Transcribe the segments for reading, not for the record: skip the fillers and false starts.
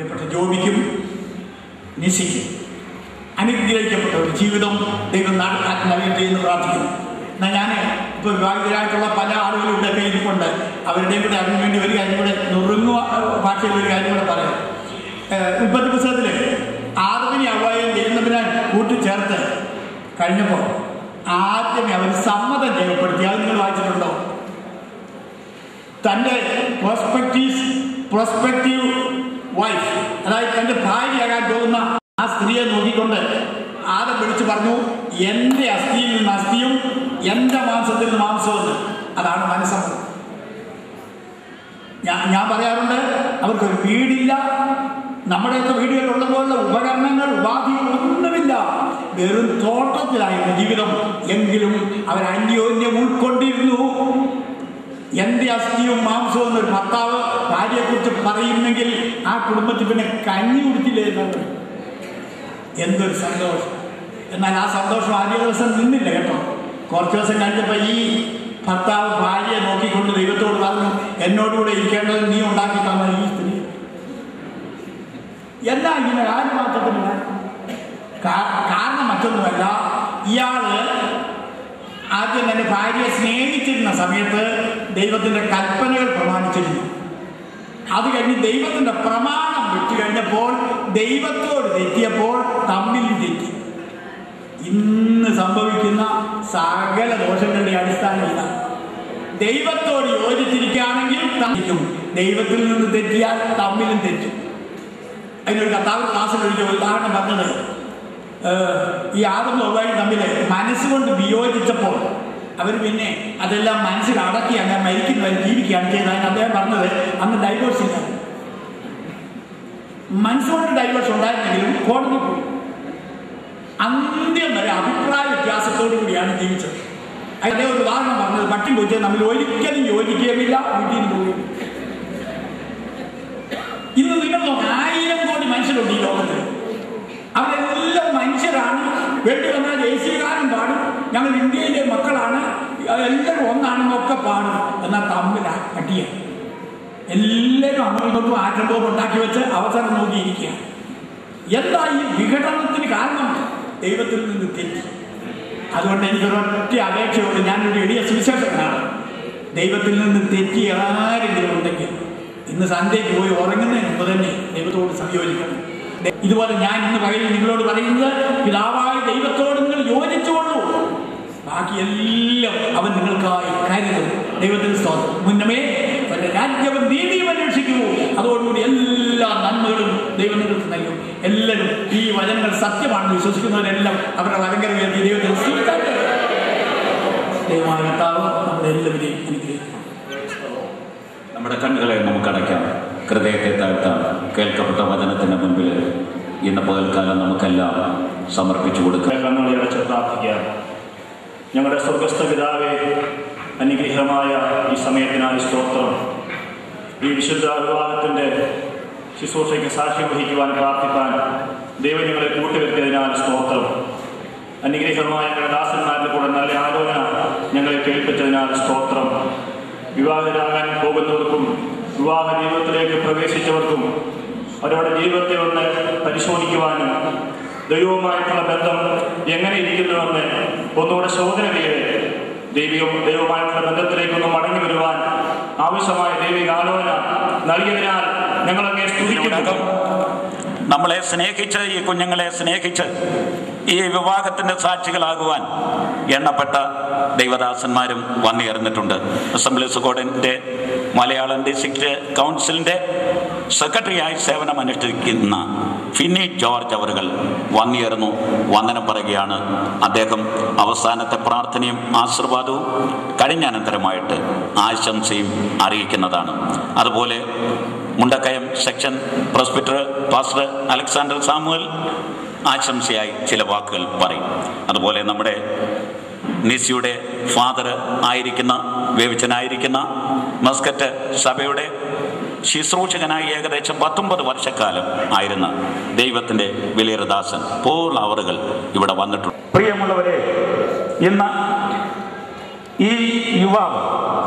പ്രിയപ്പെട്ട ജോബിക്കും നിസിക്കും അനുഗ്രഹിക്കപ്പെട്ട ഒരു ജീവിതം ദൈവം നൽകട്ടെ എന്ന് പ്രാർത്ഥിക്കുന്നു. എന്നാൽ ഞാൻ ഇപ്പോൾ വിവാഹിതരായിട്ടുള്ള പല ആളുകളും ഇവിടെയൊക്കെ ഇരിപ്പുണ്ട്. അവരുടെയും കൂടെ അതിനു വേണ്ടി ഒരു കാര്യം കൂടെ നുറുങ്ങുക ഭാഷയിൽ ഒരു കാര്യം കൂടെ പറയാം. ഉൽപ്പത്തി പുസ്തകത്തിൽ ആദമിനെ അവ്വായും ദൈവത്തിനാൽ കൂട്ടിച്ചേർത്ത് കഴിഞ്ഞപ്പോൾ ആദ്യമേ അവർ സമ്മതം രേഖപ്പെടുത്തി. അത് നിങ്ങൾ വായിച്ചിട്ടുണ്ടോ? തൻ്റെ പ്രോസ്പെക്റ്റീവ് വൈഫ്, അതായത് തൻ്റെ ഭാര്യയാകാൻ പോകുന്ന ആ സ്ത്രീയെ നോക്കിക്കൊണ്ട് ആദം വിളിച്ചു പറഞ്ഞു, എൻ്റെ അസ്ഥിയിൽ നിന്ന് അസ്ഥിയും എൻ്റെ മാംസത്തിൽ നിന്ന് മാംസവും. അതാണ് മനസ്സമ്മതം. ഞാൻ പറയാറുണ്ട്, അവർക്കൊരു വീടില്ല, നമ്മുടെയൊക്കെ വീടുകളിലുള്ള പോലുള്ള ഉപകരണങ്ങൾ ഉപാധികൾ ഒന്നുമില്ല, വെറും തോട്ടത്തിലായിരുന്നു ജീവിതം. എങ്കിലും അവർ അന്യോന്യം ഉൾക്കൊണ്ടിരുന്നു. എൻ്റെ അസ്ഥിയും മാംസവും എന്നൊരു ഭർത്താവ് ഭാര്യയെക്കുറിച്ച് പറയുന്നെങ്കിൽ ആ കുടുംബത്തിൽ പിന്നെ കഞ്ഞി കുടിച്ചില്ലേ എന്നത് എന്തൊരു സന്തോഷം. എന്നാൽ ആ സന്തോഷം ആദ്യ ദിവസം നിന്നില്ല കേട്ടോ. കുറച്ച് ദിവസം കഴിഞ്ഞപ്പോൾ ഈ ഭർത്താവ് ഭാര്യയെ നോക്കിക്കൊണ്ട് ദൈവത്തോട് പറഞ്ഞു, എന്നോടുകൂടെ ഇരിക്കേണ്ടത് നീ ഉണ്ടാക്കി തന്ന ഈ സ്ത്രീ. എല്ലാം ഇങ്ങനെ കാര്യമാറ്റത്തില്ല. കാരണം മറ്റൊന്നുമല്ല, ഇയാള് ആദ്യം തന്നെ ഭാര്യയെ സ്നേഹിച്ചിരുന്ന സമയത്ത് ദൈവത്തിൻ്റെ കൽപ്പനകൾ പ്രമാണിച്ചിരുന്നു. അത് കഴിഞ്ഞ് ദൈവത്തിൻ്റെ പ്രമാണം വിട്ടു കഴിഞ്ഞപ്പോൾ ദൈവത്തോട് തെറ്റിയപ്പോൾ തമ്മിൽ തെറ്റി. ഇന്ന് സംഭവിക്കുന്ന സകല ദോഷങ്ങളുടെ അടിസ്ഥാനം ഇതാണ്. ദൈവത്തോട് യോജിച്ചിരിക്കുകയാണെങ്കിൽ തമ്മിലും, ദൈവത്തിൽ നിന്ന് തെറ്റിയാൽ തമ്മിലും തെറ്റും. അതിനൊരു കർത്താവ് ക്ലാസ്സിൽ ഒഴിച്ച ഉദാഹരണം പറഞ്ഞത്, ഈ ആദം ഹവ്വയും തമ്മിൽ മനസ്സുകൊണ്ട് വിയോജിച്ചപ്പോൾ അവർ പിന്നെ അതെല്ലാം മനസ്സിൽ അടക്കി അങ്ങനെ മരിക്കുന്നവരെ ജീവിക്കുകയാണ് ചെയ്തത്. അദ്ദേഹം പറഞ്ഞത് അന്ന് ഡൈവേഴ്സ് ഇല്ല. മനസ്സുകൊണ്ട് ഡൈവേഴ്സ് ഉണ്ടായിരുന്നെങ്കിലും കോടതി പോയി. അന്ത്യം വരെ അഭിപ്രായ വ്യത്യാസത്തോടു കൂടിയാണ് ജീവിച്ചത്. അതിൻ്റെ ഒരു ഉദാഹരണം പറഞ്ഞത്, പട്ടി പൂച്ച നമ്മൾ ഒരിക്കലും യോജിക്കുകയുമില്ല, വീട്ടിൽ നിന്ന് പോവുകയും. ഇന്ന് നിങ്ങൾ നോക്കാം, 1000 കോടി മനുഷ്യരുണ്ട് ഈ ലോകത്തിൽ. അവരെല്ലാം മനുഷ്യരാണ്. വേണ്ടി വന്നാൽ ദേശീയഗാനം പാടും, ഞങ്ങൾ ഇന്ത്യയിലെ മക്കളാണ്, എല്ലാവരും ഒന്നാണെന്നൊക്കെ പാടും. എന്നാൽ തമ്മിലാ അടിയ. എല്ലാവരും അങ്ങോട്ടും ആറ്റംബോംബ് ഉണ്ടാക്കി വെച്ച് അവസരം നോക്കിയിരിക്കുക. എന്താ ഈ വിഘടനത്തിന് കാരണം? ദൈവത്തിൽ നിന്ന് തെറ്റി. അതുകൊണ്ട് എനിക്കൊരൊറ്റ അപേക്ഷയോട്, ഞാനൊരു എളിയ സുവിശേഷകനാണ്. ദൈവത്തിൽ നിന്ന് തെറ്റി ആരെങ്കിലും ഉണ്ടെങ്കിൽ ഇന്ന് സന്ധ്യയ്ക്ക് പോയി ഉറങ്ങുന്നതിന് മുമ്പ് തന്നെ ദൈവത്തോട് സംയോജിക്കണം. ഇതുപോലെ ഞാൻ ഇന്ന് പകലിൽ നിങ്ങളോട് പറയുന്നത്, പിതാവായ ദൈവത്തോട് നിങ്ങൾ യോജിച്ചുകൊള്ളൂ, ബാക്കിയെല്ലാം അവൻ നിങ്ങൾക്കായി കരുതും. ദൈവത്തിന് സ്തോത്രം. മുന്നമേ തന്റെ രാജ്യവും നീതിയും അന്വേഷിക്കൂ, അതോടുകൂടി എല്ലാ നന്മകളും ദൈവം നിങ്ങൾക്ക് നൽകും. എല്ലാവരും ഈ വചനങ്ങൾ സത്യമാണെന്ന് വിശ്വസിക്കുന്നവരെല്ലാം അവരുടെ വചനങ്ങൾ ഉയർത്തി ദൈവത്തിന് സ്തുതിക്കട്ടെ. ദൈവമായ കർത്താവ് നമ്മളെല്ലാവരെയും അനുഗ്രഹിക്കും. നമ്മുടെ കണ്ണുകളെ നമുക്ക് അടയ്ക്കാം, ഹൃദയത്തെ താഴ്ത്താം. കേൾക്കപ്പെട്ട വചനത്തിന്റെ മുൻപിൽ ഇന്ന് പകൽക്കാലം നമുക്കെല്ലാം സമർപ്പിച്ചു കൊടുക്കാം. കണ്ണുകളെ അടച്ച് പ്രാർത്ഥിക്കാം. ഞങ്ങളുടെ സ്വർഗസ്ഥ പിതാവേ, അനുഗ്രഹമായ ഈ സമയത്തിനായി സ്തോത്രം. ഈ വിശുദ്ധ വിവാഹത്തിൻ്റെ ശുശ്രൂഷയ്ക്ക് സാക്ഷ്യം വഹിക്കുവാൻ പ്രാർത്ഥിപ്പാൻ ദൈവം ഞങ്ങളെ കൂട്ടുവെക്കുന്നതിനാൽ സ്തോത്രം. അനുഗ്രഹമായ ഞങ്ങളുടെ ദാസന്മാരുടെ കൂടെ നല്ല ആലോചന ഞങ്ങളെ കേൾപ്പിച്ചതിനാൽ സ്തോത്രം. വിവാഹിതരാകാൻ പോകുന്നവർക്കും വിവാഹ ജീവിതത്തിലേക്ക് പ്രവേശിച്ചവർക്കും അവരുടെ ജീവിതത്തെ ഒന്ന് പരിശോധിക്കുവാനും ദൈവവുമായിട്ടുള്ള ബന്ധം എങ്ങനെ ഇരിക്കുന്നുവെന്ന് ഒന്നുകൂടെ ശോധന ചെയ്ത് ദൈവവുമായിട്ടുള്ള ബന്ധത്തിലേക്കൊന്ന് മടങ്ങി വരുവാൻ ആവശ്യമായ ദൈവിക ആലോചന നൽകിയതിനാൽ ഞങ്ങളൊക്കെ സ്തുതിക്കുന്നു. നമ്മളെ സ്നേഹിച്ച്, ഈ കുഞ്ഞുങ്ങളെ സ്നേഹിച്ച് ഈ വിവാഹത്തിന്റെ സാക്ഷികളാകുവാൻ എണ്ണപ്പെട്ട ദൈവദാസന്മാരും വന്നുയർന്നിട്ടുണ്ട്. അസംബ്ലീസ് കോഡിന്റെ മലയാളം ഡിസ്ട്രിക്ട് കൗൺസിലിന്റെ സെക്രട്ടറിയായി സേവനമനുഷ്ഠിക്കുന്ന ഫിന്നി ജോർജ് അവറുകൾ വന്നുയർന്നു വന്ദനം പറയുകയാണ്. അദ്ദേഹം അവസാനത്തെ പ്രാർത്ഥനയും ആശീർവാദവും കഴിഞ്ഞാനന്തരമായിട്ട് ആശംസയും അറിയിക്കുന്നതാണ്. അതുപോലെ Mundakayam section presbyter pastor Alexander Samuel ആശംസയായി ചില വാക്കുകൾ പറയും. അതുപോലെ നമ്മുടെ നിസിയുടെ ഫാദർ ആയിരിക്കുന്ന, വേവിച്ചനായിരിക്കുന്ന മസ്കറ്റ് സഭയുടെ ശുശ്രൂഷകനായി ഏകദേശം 19 വർഷക്കാലം ആയിരുന്ന ദൈവത്തിൻ്റെ വലിയദാസൻ പോൾ അവറുകൾ ഇവിടെ വന്നിട്ടുണ്ട്. പ്രിയമുള്ളവരെ, ഇന്ന് ഈ യുവാവ്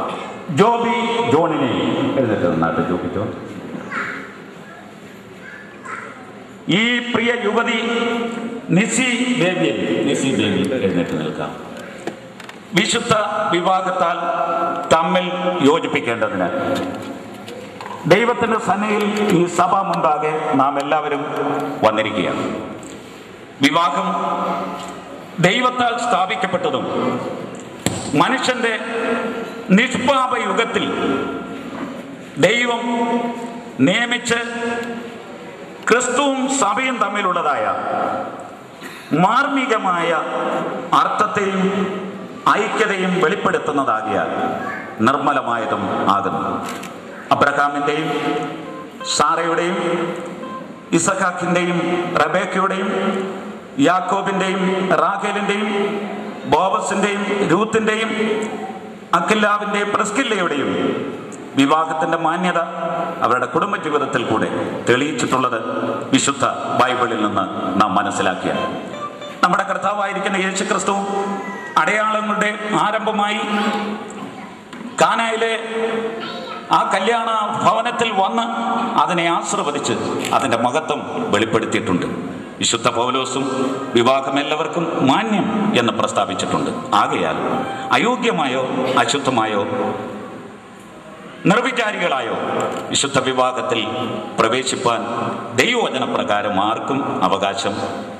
ജോബി ജോണിനെ എഴുന്നേറ്റ് നന്നായിട്ട് ജോബി ജോൺ ഈ പ്രിയ യുവതി നിസി ബേബി എഴുന്നേറ്റ് നിൽക്കാം. വിശുദ്ധ വിവാഹത്താൽ തമ്മിൽ യോജിപ്പിക്കേണ്ടതിന് ദൈവത്തിന്റെ സന്നയിൽ ഈ സഭ മുൻപാകെ നാം എല്ലാവരും വന്നിരിക്കുകയാണ്. വിവാഹം ദൈവത്താൽ സ്ഥാപിക്കപ്പെട്ടതും മനുഷ്യന്റെ നിഷ്പാപ യുഗത്തിൽ ദൈവം നിയമിച്ച് ക്രിസ്തുവും സഭയും തമ്മിലുള്ളതായ മാർമികമായ അർത്ഥത്തെയും ഐക്യതയും വെളിപ്പെടുത്തുന്നതാകിയാൽ നിർമ്മലമായതും ആകുന്നു. അബ്രഹാമിൻ്റെയും സാറയുടെയും ഇസഹാക്കിൻ്റെയും റബേക്കയുടെയും യാക്കോബിൻ്റെയും റാഖേലിൻ്റെയും ബോവസിൻ്റെയും രൂത്തിൻ്റെയും അക്കില്ലാവിൻ്റെയും പ്രിസ്കില്ലയുടെയും വിവാഹത്തിൻ്റെ മാന്യത അവരുടെ കുടുംബജീവിതത്തിൽ കൂടെ തെളിയിച്ചിട്ടുള്ളത് വിശുദ്ധ ബൈബിളിൽ നിന്ന് നാം മനസ്സിലാക്കിയ നമ്മുടെ കർത്താവായിരിക്കുന്ന യേശുക്രിസ്തു അടയാളങ്ങളുടെ ആരംഭമായി കാനായിലെ ആ കല്യാണ ഭവനത്തിൽ വന്ന് അതിനെ ആശീർവദിച്ച് അതിൻ്റെ മഹത്വം വെളിപ്പെടുത്തിയിട്ടുണ്ട്. വിശുദ്ധ പൗലോസും വിവാഹം എല്ലാവർക്കും മാന്യം എന്ന് പ്രസ്താവിച്ചിട്ടുണ്ട്. ആകയാൽ അയോഗ്യമായോ അശുദ്ധമായോ നിർവിചാരികളായോ വിശുദ്ധ വിവാഹത്തിൽ പ്രവേശിപ്പാൻ ദൈവവചന പ്രകാരം ആർക്കും അവകാശം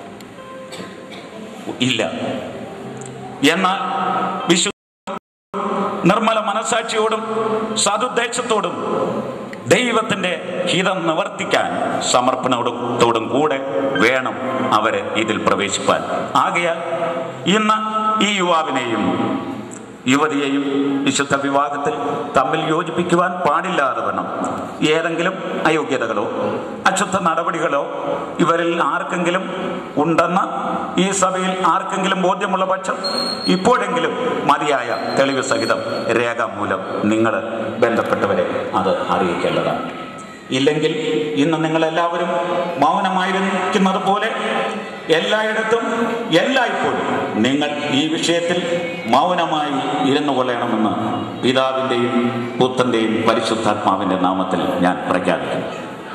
ഇല്ല. എന്നാൽ വിശുദ്ധ നിർമ്മല മനസാക്ഷിയോടും സതുദ്ദേശത്തോടും ദൈവത്തിന്റെ ഹിതം നിവർത്തിക്കാൻ സമർപ്പണത്തോടും കൂടെ വേണം അവരെ ഇതിൽ പ്രവേശിപ്പാൻ. ആകയാൽ ഇന്ന് ഈ യുവാവിനെയും യുവതിയെയും വിശുദ്ധ വിവാഹത്തിൽ തമ്മിൽ യോജിപ്പിക്കുവാൻ പാടില്ലാതെ വേണം ഏതെങ്കിലും അയോഗ്യതകളോ അശുദ്ധ നടപടികളോ ഇവരിൽ ആർക്കെങ്കിലും ഉണ്ടെന്ന് ഈ സഭയിൽ ആർക്കെങ്കിലും ബോധ്യമുള്ള പക്ഷം ഇപ്പോഴെങ്കിലും മതിയായ തെളിവ് സഹിതം രേഖാമൂലം നിങ്ങൾ ബന്ധപ്പെട്ടവരെ അത് അറിയിക്കേണ്ടതാണ്. ഇല്ലെങ്കിൽ ഇന്ന് നിങ്ങളെല്ലാവരും മൗനമായിരിക്കുന്നത് പോലെ എല്ലായിടത്തും എല്ലായ്പ്പോഴും നിങ്ങൾ ഈ വിഷയത്തിൽ മൗനമായി ഇരുന്നു കൊള്ളണമെന്ന് പിതാവിൻ്റെയും പുത്രൻ്റെയും പരിശുദ്ധാത്മാവിൻ്റെ നാമത്തിൽ ഞാൻ പ്രഖ്യാപിക്കുന്നു.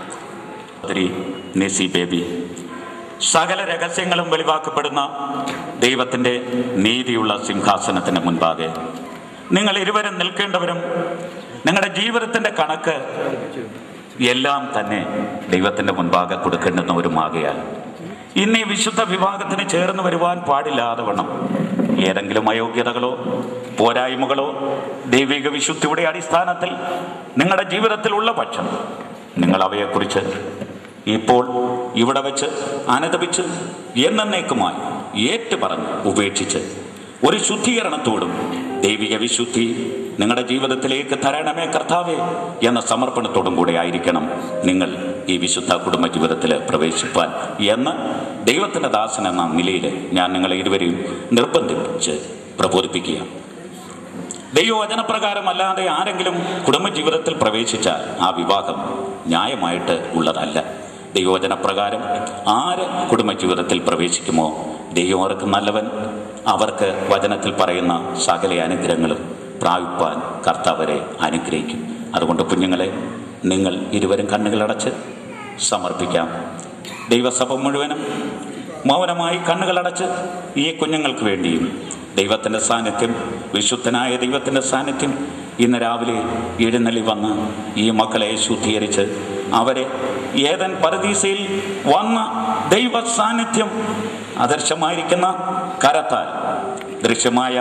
നിസി ബേബി, സകല രഹസ്യങ്ങളും വെളിവാക്കപ്പെടുന്ന ദൈവത്തിൻ്റെ നീതിയുള്ള സിംഹാസനത്തിന് മുൻപാകെ നിങ്ങൾ ഇരുവരും നിൽക്കേണ്ടവരും നിങ്ങളുടെ ജീവിതത്തിൻ്റെ കണക്ക് എല്ലാം തന്നെ ദൈവത്തിൻ്റെ മുൻപാകെ കൊടുക്കേണ്ടുന്നവരുമാകയാൽ ഇന്ന് ഈ വിശുദ്ധ വിവാഹത്തിന് ചേർന്ന് വരുവാൻ പാടില്ലാതെ വണ്ണം ഏതെങ്കിലും അയോഗ്യതകളോ പോരായ്മകളോ ദൈവിക വിശുദ്ധിയുടെ അടിസ്ഥാനത്തിൽ നിങ്ങളുടെ ജീവിതത്തിലുള്ള പക്ഷം നിങ്ങൾ അവയെക്കുറിച്ച് ഇപ്പോൾ ഇവിടെ വെച്ച് അനുദപിച്ച് എന്നേക്കുമായി ഏറ്റുപറഞ്ഞ് ഉപേക്ഷിച്ച് ഒരു ശുദ്ധീകരണത്തോടും ദൈവിക വിശുദ്ധി നിങ്ങളുടെ ജീവിതത്തിലേക്ക് തരണമേ കർത്താവേ എന്ന സമർപ്പണത്തോടും കൂടെ ആയിരിക്കണം നിങ്ങൾ ഈ വിശുദ്ധ കുടുംബ ജീവിതത്തിൽ പ്രവേശിപ്പാൻ എന്ന് ദൈവത്തിൻ്റെ ദാസൻ എന്ന നിലയിൽ ഞാൻ നിങ്ങളെ ഇരുവരെയും നിർബന്ധിപ്പിച്ച് പ്രബോധിപ്പിക്കുക. ദൈവവചനപ്രകാരം അല്ലാതെ ആരെങ്കിലും കുടുംബജീവിതത്തിൽ പ്രവേശിച്ചാൽ ആ വിവാഹം ന്യായമായിട്ട് ഉള്ളതല്ല. ദൈവവചനപ്രകാരം ആര് കുടുംബജീവിതത്തിൽ പ്രവേശിക്കുമോ ദൈവം അവർക്ക് നല്ലവൻ, അവർക്ക് വചനത്തിൽ പറയുന്ന സകല അനുഗ്രഹങ്ങളും പ്രാപിപ്പാൻ കർത്താവരെ അനുഗ്രഹിക്കും. അതുകൊണ്ട് കുഞ്ഞുങ്ങളെ, നിങ്ങൾ ഇരുവരും കണ്ണുകളടച്ച് സമർപ്പിക്കാം. ദൈവസഭ മുഴുവനും മൗനമായി കണ്ണുകളടച്ച് ഈ കുഞ്ഞുങ്ങൾക്ക് വേണ്ടിയും ദൈവത്തിൻ്റെ സാന്നിധ്യം, വിശുദ്ധനായ ദൈവത്തിൻ്റെ സാന്നിധ്യം ഇന്ന് രാവിലെ എഴുന്നള്ളി വന്ന് ഈ മക്കളെ ശുദ്ധീകരിച്ച് അവരെ ഏതൻ പരദീസയിൽ വന്ന ദൈവ സാന്നിധ്യം അദൃശ്യമായിരിക്കുന്ന കരത്താൽ, ദൃശ്യമായ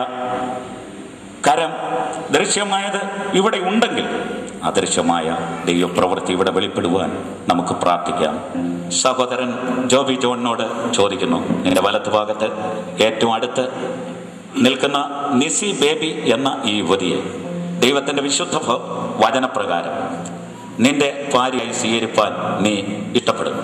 കരം ദൃശ്യമായത് ഇവിടെ ഉണ്ടെങ്കിൽ അദൃശ്യമായ ദൈവപ്രവൃത്തി ഇവിടെ വെളിപ്പെടുവാൻ നമുക്ക് പ്രാർത്ഥിക്കാം. സഹോദരൻ ജോബി ജോണിനോട് ചോദിക്കുന്നു, നിന്റെ വലത്ത് ഭാഗത്ത് ഏറ്റവും അടുത്ത് നിൽക്കുന്ന നിസി ബേബി എന്ന ഈ യുവതിയെ ദൈവത്തിൻ്റെ വിശുദ്ധ വചനപ്രകാരം നിന്റെ ഭാര്യയായി സ്വീകരിപ്പാൻ നീ ഇഷ്ടപ്പെടുന്നു.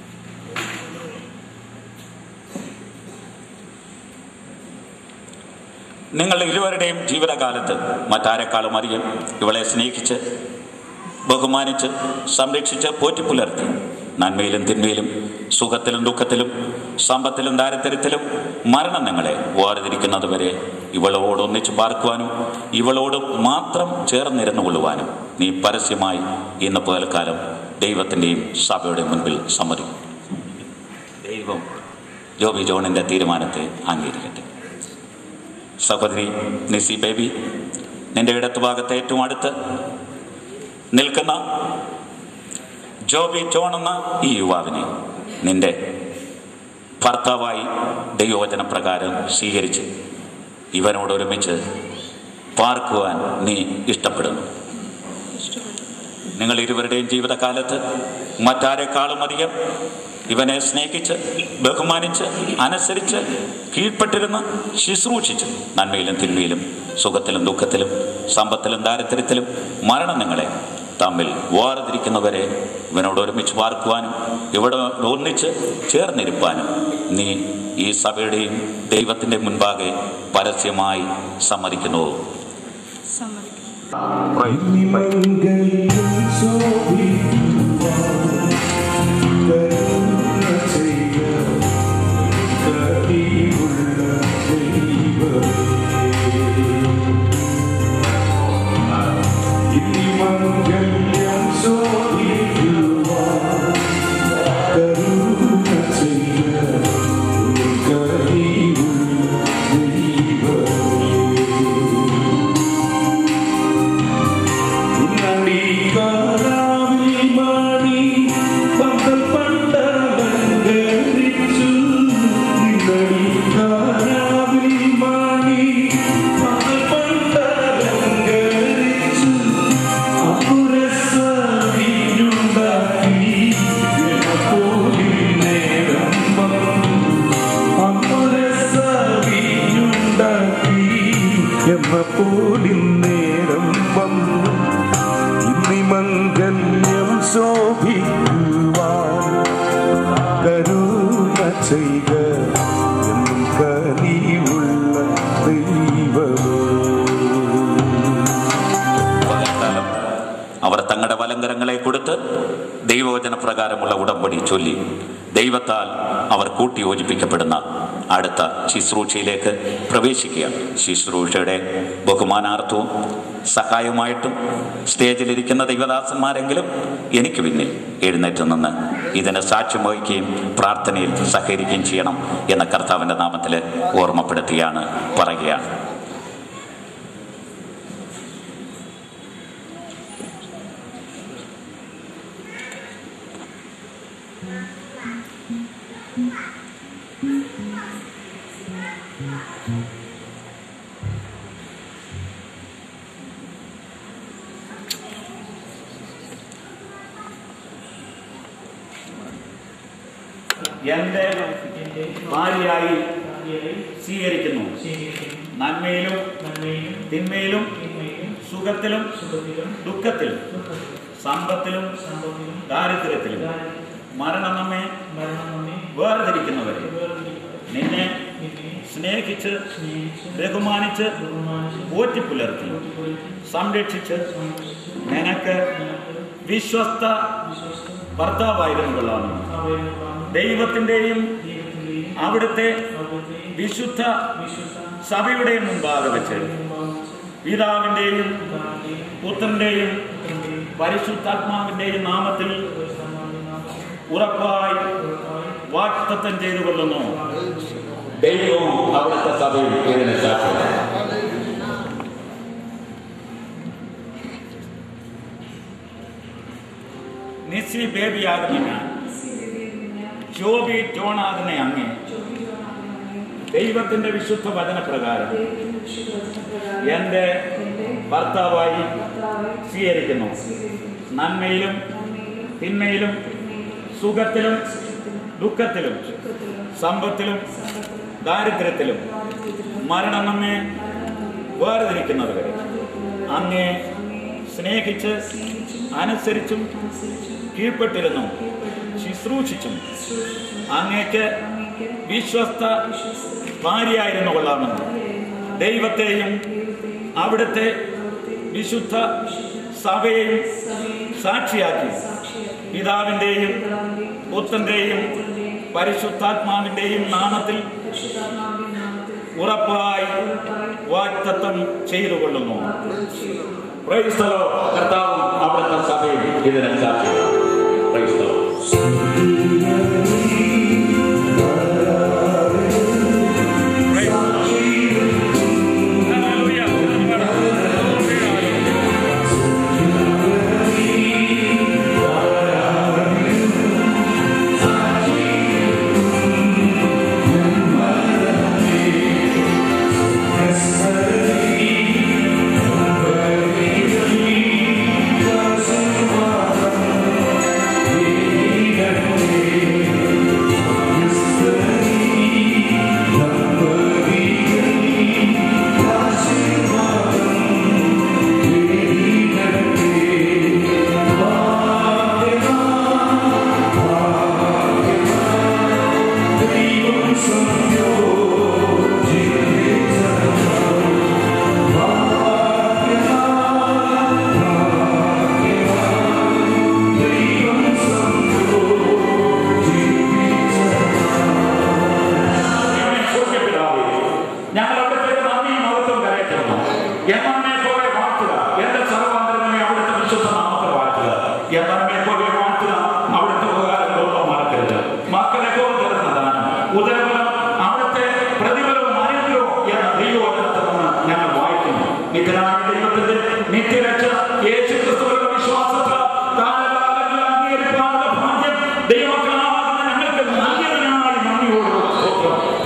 നിങ്ങളുടെ ഇരുവരുടെയും ജീവിതകാലത്ത് മറ്റാരെക്കാളും അധികം ഇവളെ സ്നേഹിച്ച് ബഹുമാനിച്ച് സംരക്ഷിച്ച് പോറ്റിപ്പുലർത്തി നന്മയിലും തിന്മയിലും സുഖത്തിലും ദുഃഖത്തിലും സമ്പത്തിലും ദാരിദ്ര്യത്തിലും മരണം നിങ്ങളെ വേർതിരിക്കുന്നത് വരെ ഇവളോടൊന്നിച്ച് പാർക്കുവാനും ഇവളോട് മാത്രം ചേർന്നിരുന്നു കൊള്ളുവാനും നീ പരസ്യമായി ഇന്ന് പകൽക്കാലം ദൈവത്തിൻ്റെയും സഭയുടെ മുൻപിൽ സമ്മതിക്കും. ദൈവം ജോബി ജോണിൻ്റെ തീരുമാനത്തെ അംഗീകരിക്കട്ടെ. സഹോദരി നിസി ബേബി, നിന്റെ ഇടത്തുഭാഗത്ത് ഏറ്റവും അടുത്ത് നിൽക്കുന്ന ജോബി ജോൺ എന്ന ഈ യുവാവിനെ നിന്റെ ഭർത്താവായി ദൈവവചന പ്രകാരം സ്വീകരിച്ച് ഇവനോടൊരുമിച്ച് പാർക്കുവാൻ നീ ഇഷ്ടപ്പെടുന്നു. നിങ്ങൾ ഇരുവരുടെയും ജീവിതകാലത്ത് മറ്റാരെക്കാളും അധികം ഇവനെ സ്നേഹിച്ച് ബഹുമാനിച്ച് അനുസരിച്ച് കീഴ്പ്പെട്ടിരുന്ന് ശുശ്രൂഷിച്ച് നന്മയിലും തിന്മയിലും സുഖത്തിലും ദുഃഖത്തിലും സമ്പത്തിലും ദാരിദ്ര്യത്തിലും മരണം നിങ്ങളെ തമ്മിൽ വേർതിരിക്കുന്നവരെ ഇവനോട് ഒരുമിച്ച് പാർക്കുവാനും ഇവിടെ ഒന്നിച്ച് ചേർന്നിരിപ്പാനും നീ ഈ സഭയുടെയും ദൈവത്തിൻ്റെ മുൻപാകെ പരസ്യമായി സമ്മതിക്കുന്നു. അവർ തങ്ങളുടെ വലങ്കരങ്ങളെ കൊടുത്ത് ദൈവവചന പ്രകാരമുള്ള ഉടമ്പടി ചൊല്ലി ദൈവത്താൽ അവർ കൂട്ടിയോജിപ്പിക്കപ്പെടുന്ന അടുത്ത ശുശ്രൂഷയിലേക്ക് പ്രവേശിക്കുകയാണ്. ശുശ്രൂഷയുടെ ബഹുമാനാർത്ഥവും സഹായമായിട്ടും സ്റ്റേജിലിരിക്കുന്ന ദൈവദാസന്മാരെങ്കിലും എനിക്ക് പിന്നിൽ എഴുന്നേറ്റ് നിന്ന് ഇതിന് സാക്ഷ്യം വഹിക്കുകയും പ്രാർത്ഥനയിൽ സഹകരിക്കുകയും ചെയ്യണം എന്ന കർത്താവിൻ്റെ നാമത്തിൽ ഓർമ്മപ്പെടുത്തുകയാണ്, പറയുകയാണ്. എന്റെ ഭാര്യയായി സ്വീകരിക്കുന്നു. നന്മയിലും തിന്മയിലും സുഖത്തിലും ദുഃഖത്തിലും സമ്പത്തിലും ദാരിദ്ര്യത്തിലും മരണം നമ്മെ വേർതിരിക്കുന്നവരെ നിന്നെ സ്നേഹിച്ച് ബഹുമാനിച്ച് പോറ്റിപ്പുലർത്തി സംരക്ഷിച്ച് നിനക്ക് വിശ്വസ്ത ഭർത്താവായിരുന്നു കൊള്ളാമെന്ന് ദൈവത്തിൻ്റെയും അവിടുത്തെ വിശുദ്ധ സഭയുടെയും മുമ്പാകെ വെച്ച് പിതാവിൻ്റെയും പുത്രൻ്റെയും പരിശുദ്ധാത്മാവിൻ്റെയും നാമത്തിൽ ഉറപ്പായി വാഗ്ദത്തം ചെയ്തു കൊള്ളുന്നു. ദൈവവും അവിടുത്തെ സഭയും ഇതിനെ സാക്ഷിയാണ്. നിസ്സി ബേബിയാകുന്ന ജോബി ജോണാകുന്ന അങ്ങേ ദൈവത്തിന്റെ വിശുദ്ധ വചനപ്രകാരം എന്റെ ഭർത്താവായി സ്വീകരിക്കുന്നു. നന്മയിലും തിന്മയിലും സുഖത്തിലും ദുഃഖത്തിലും സമ്പത്തിലും ദാരിദ്ര്യത്തിലും മരണം നമ്മെ വേർതിരിക്കുന്നത് വരെ അങ്ങേ സ്നേഹിച്ച് അനുസരിച്ചും കീഴ്പ്പെട്ടിരുന്നു ശുശ്രൂഷിച്ചും അങ്ങേക്ക് വിശ്വസ്ത ഭാര്യയായിരുന്നു കൊള്ളാമെന്ന് ദൈവത്തെയും അവിടുത്തെ വിശുദ്ധ സഭയെയും സാക്ഷിയാക്കി പിതാവിൻ്റെയും പുത്രൻ്റെയും പരിശുദ്ധാത്മാവിൻ്റെയും നാമത്തിൽ ഉറപ്പായി വാഗ്ദത്തം ചെയ്തു കൊള്ളുന്നു. Praise the lord. കർത്താവും അവിടുത്തെ സഭയും ഇതിനെ സാക്ഷിയാണ്. Praise the lord.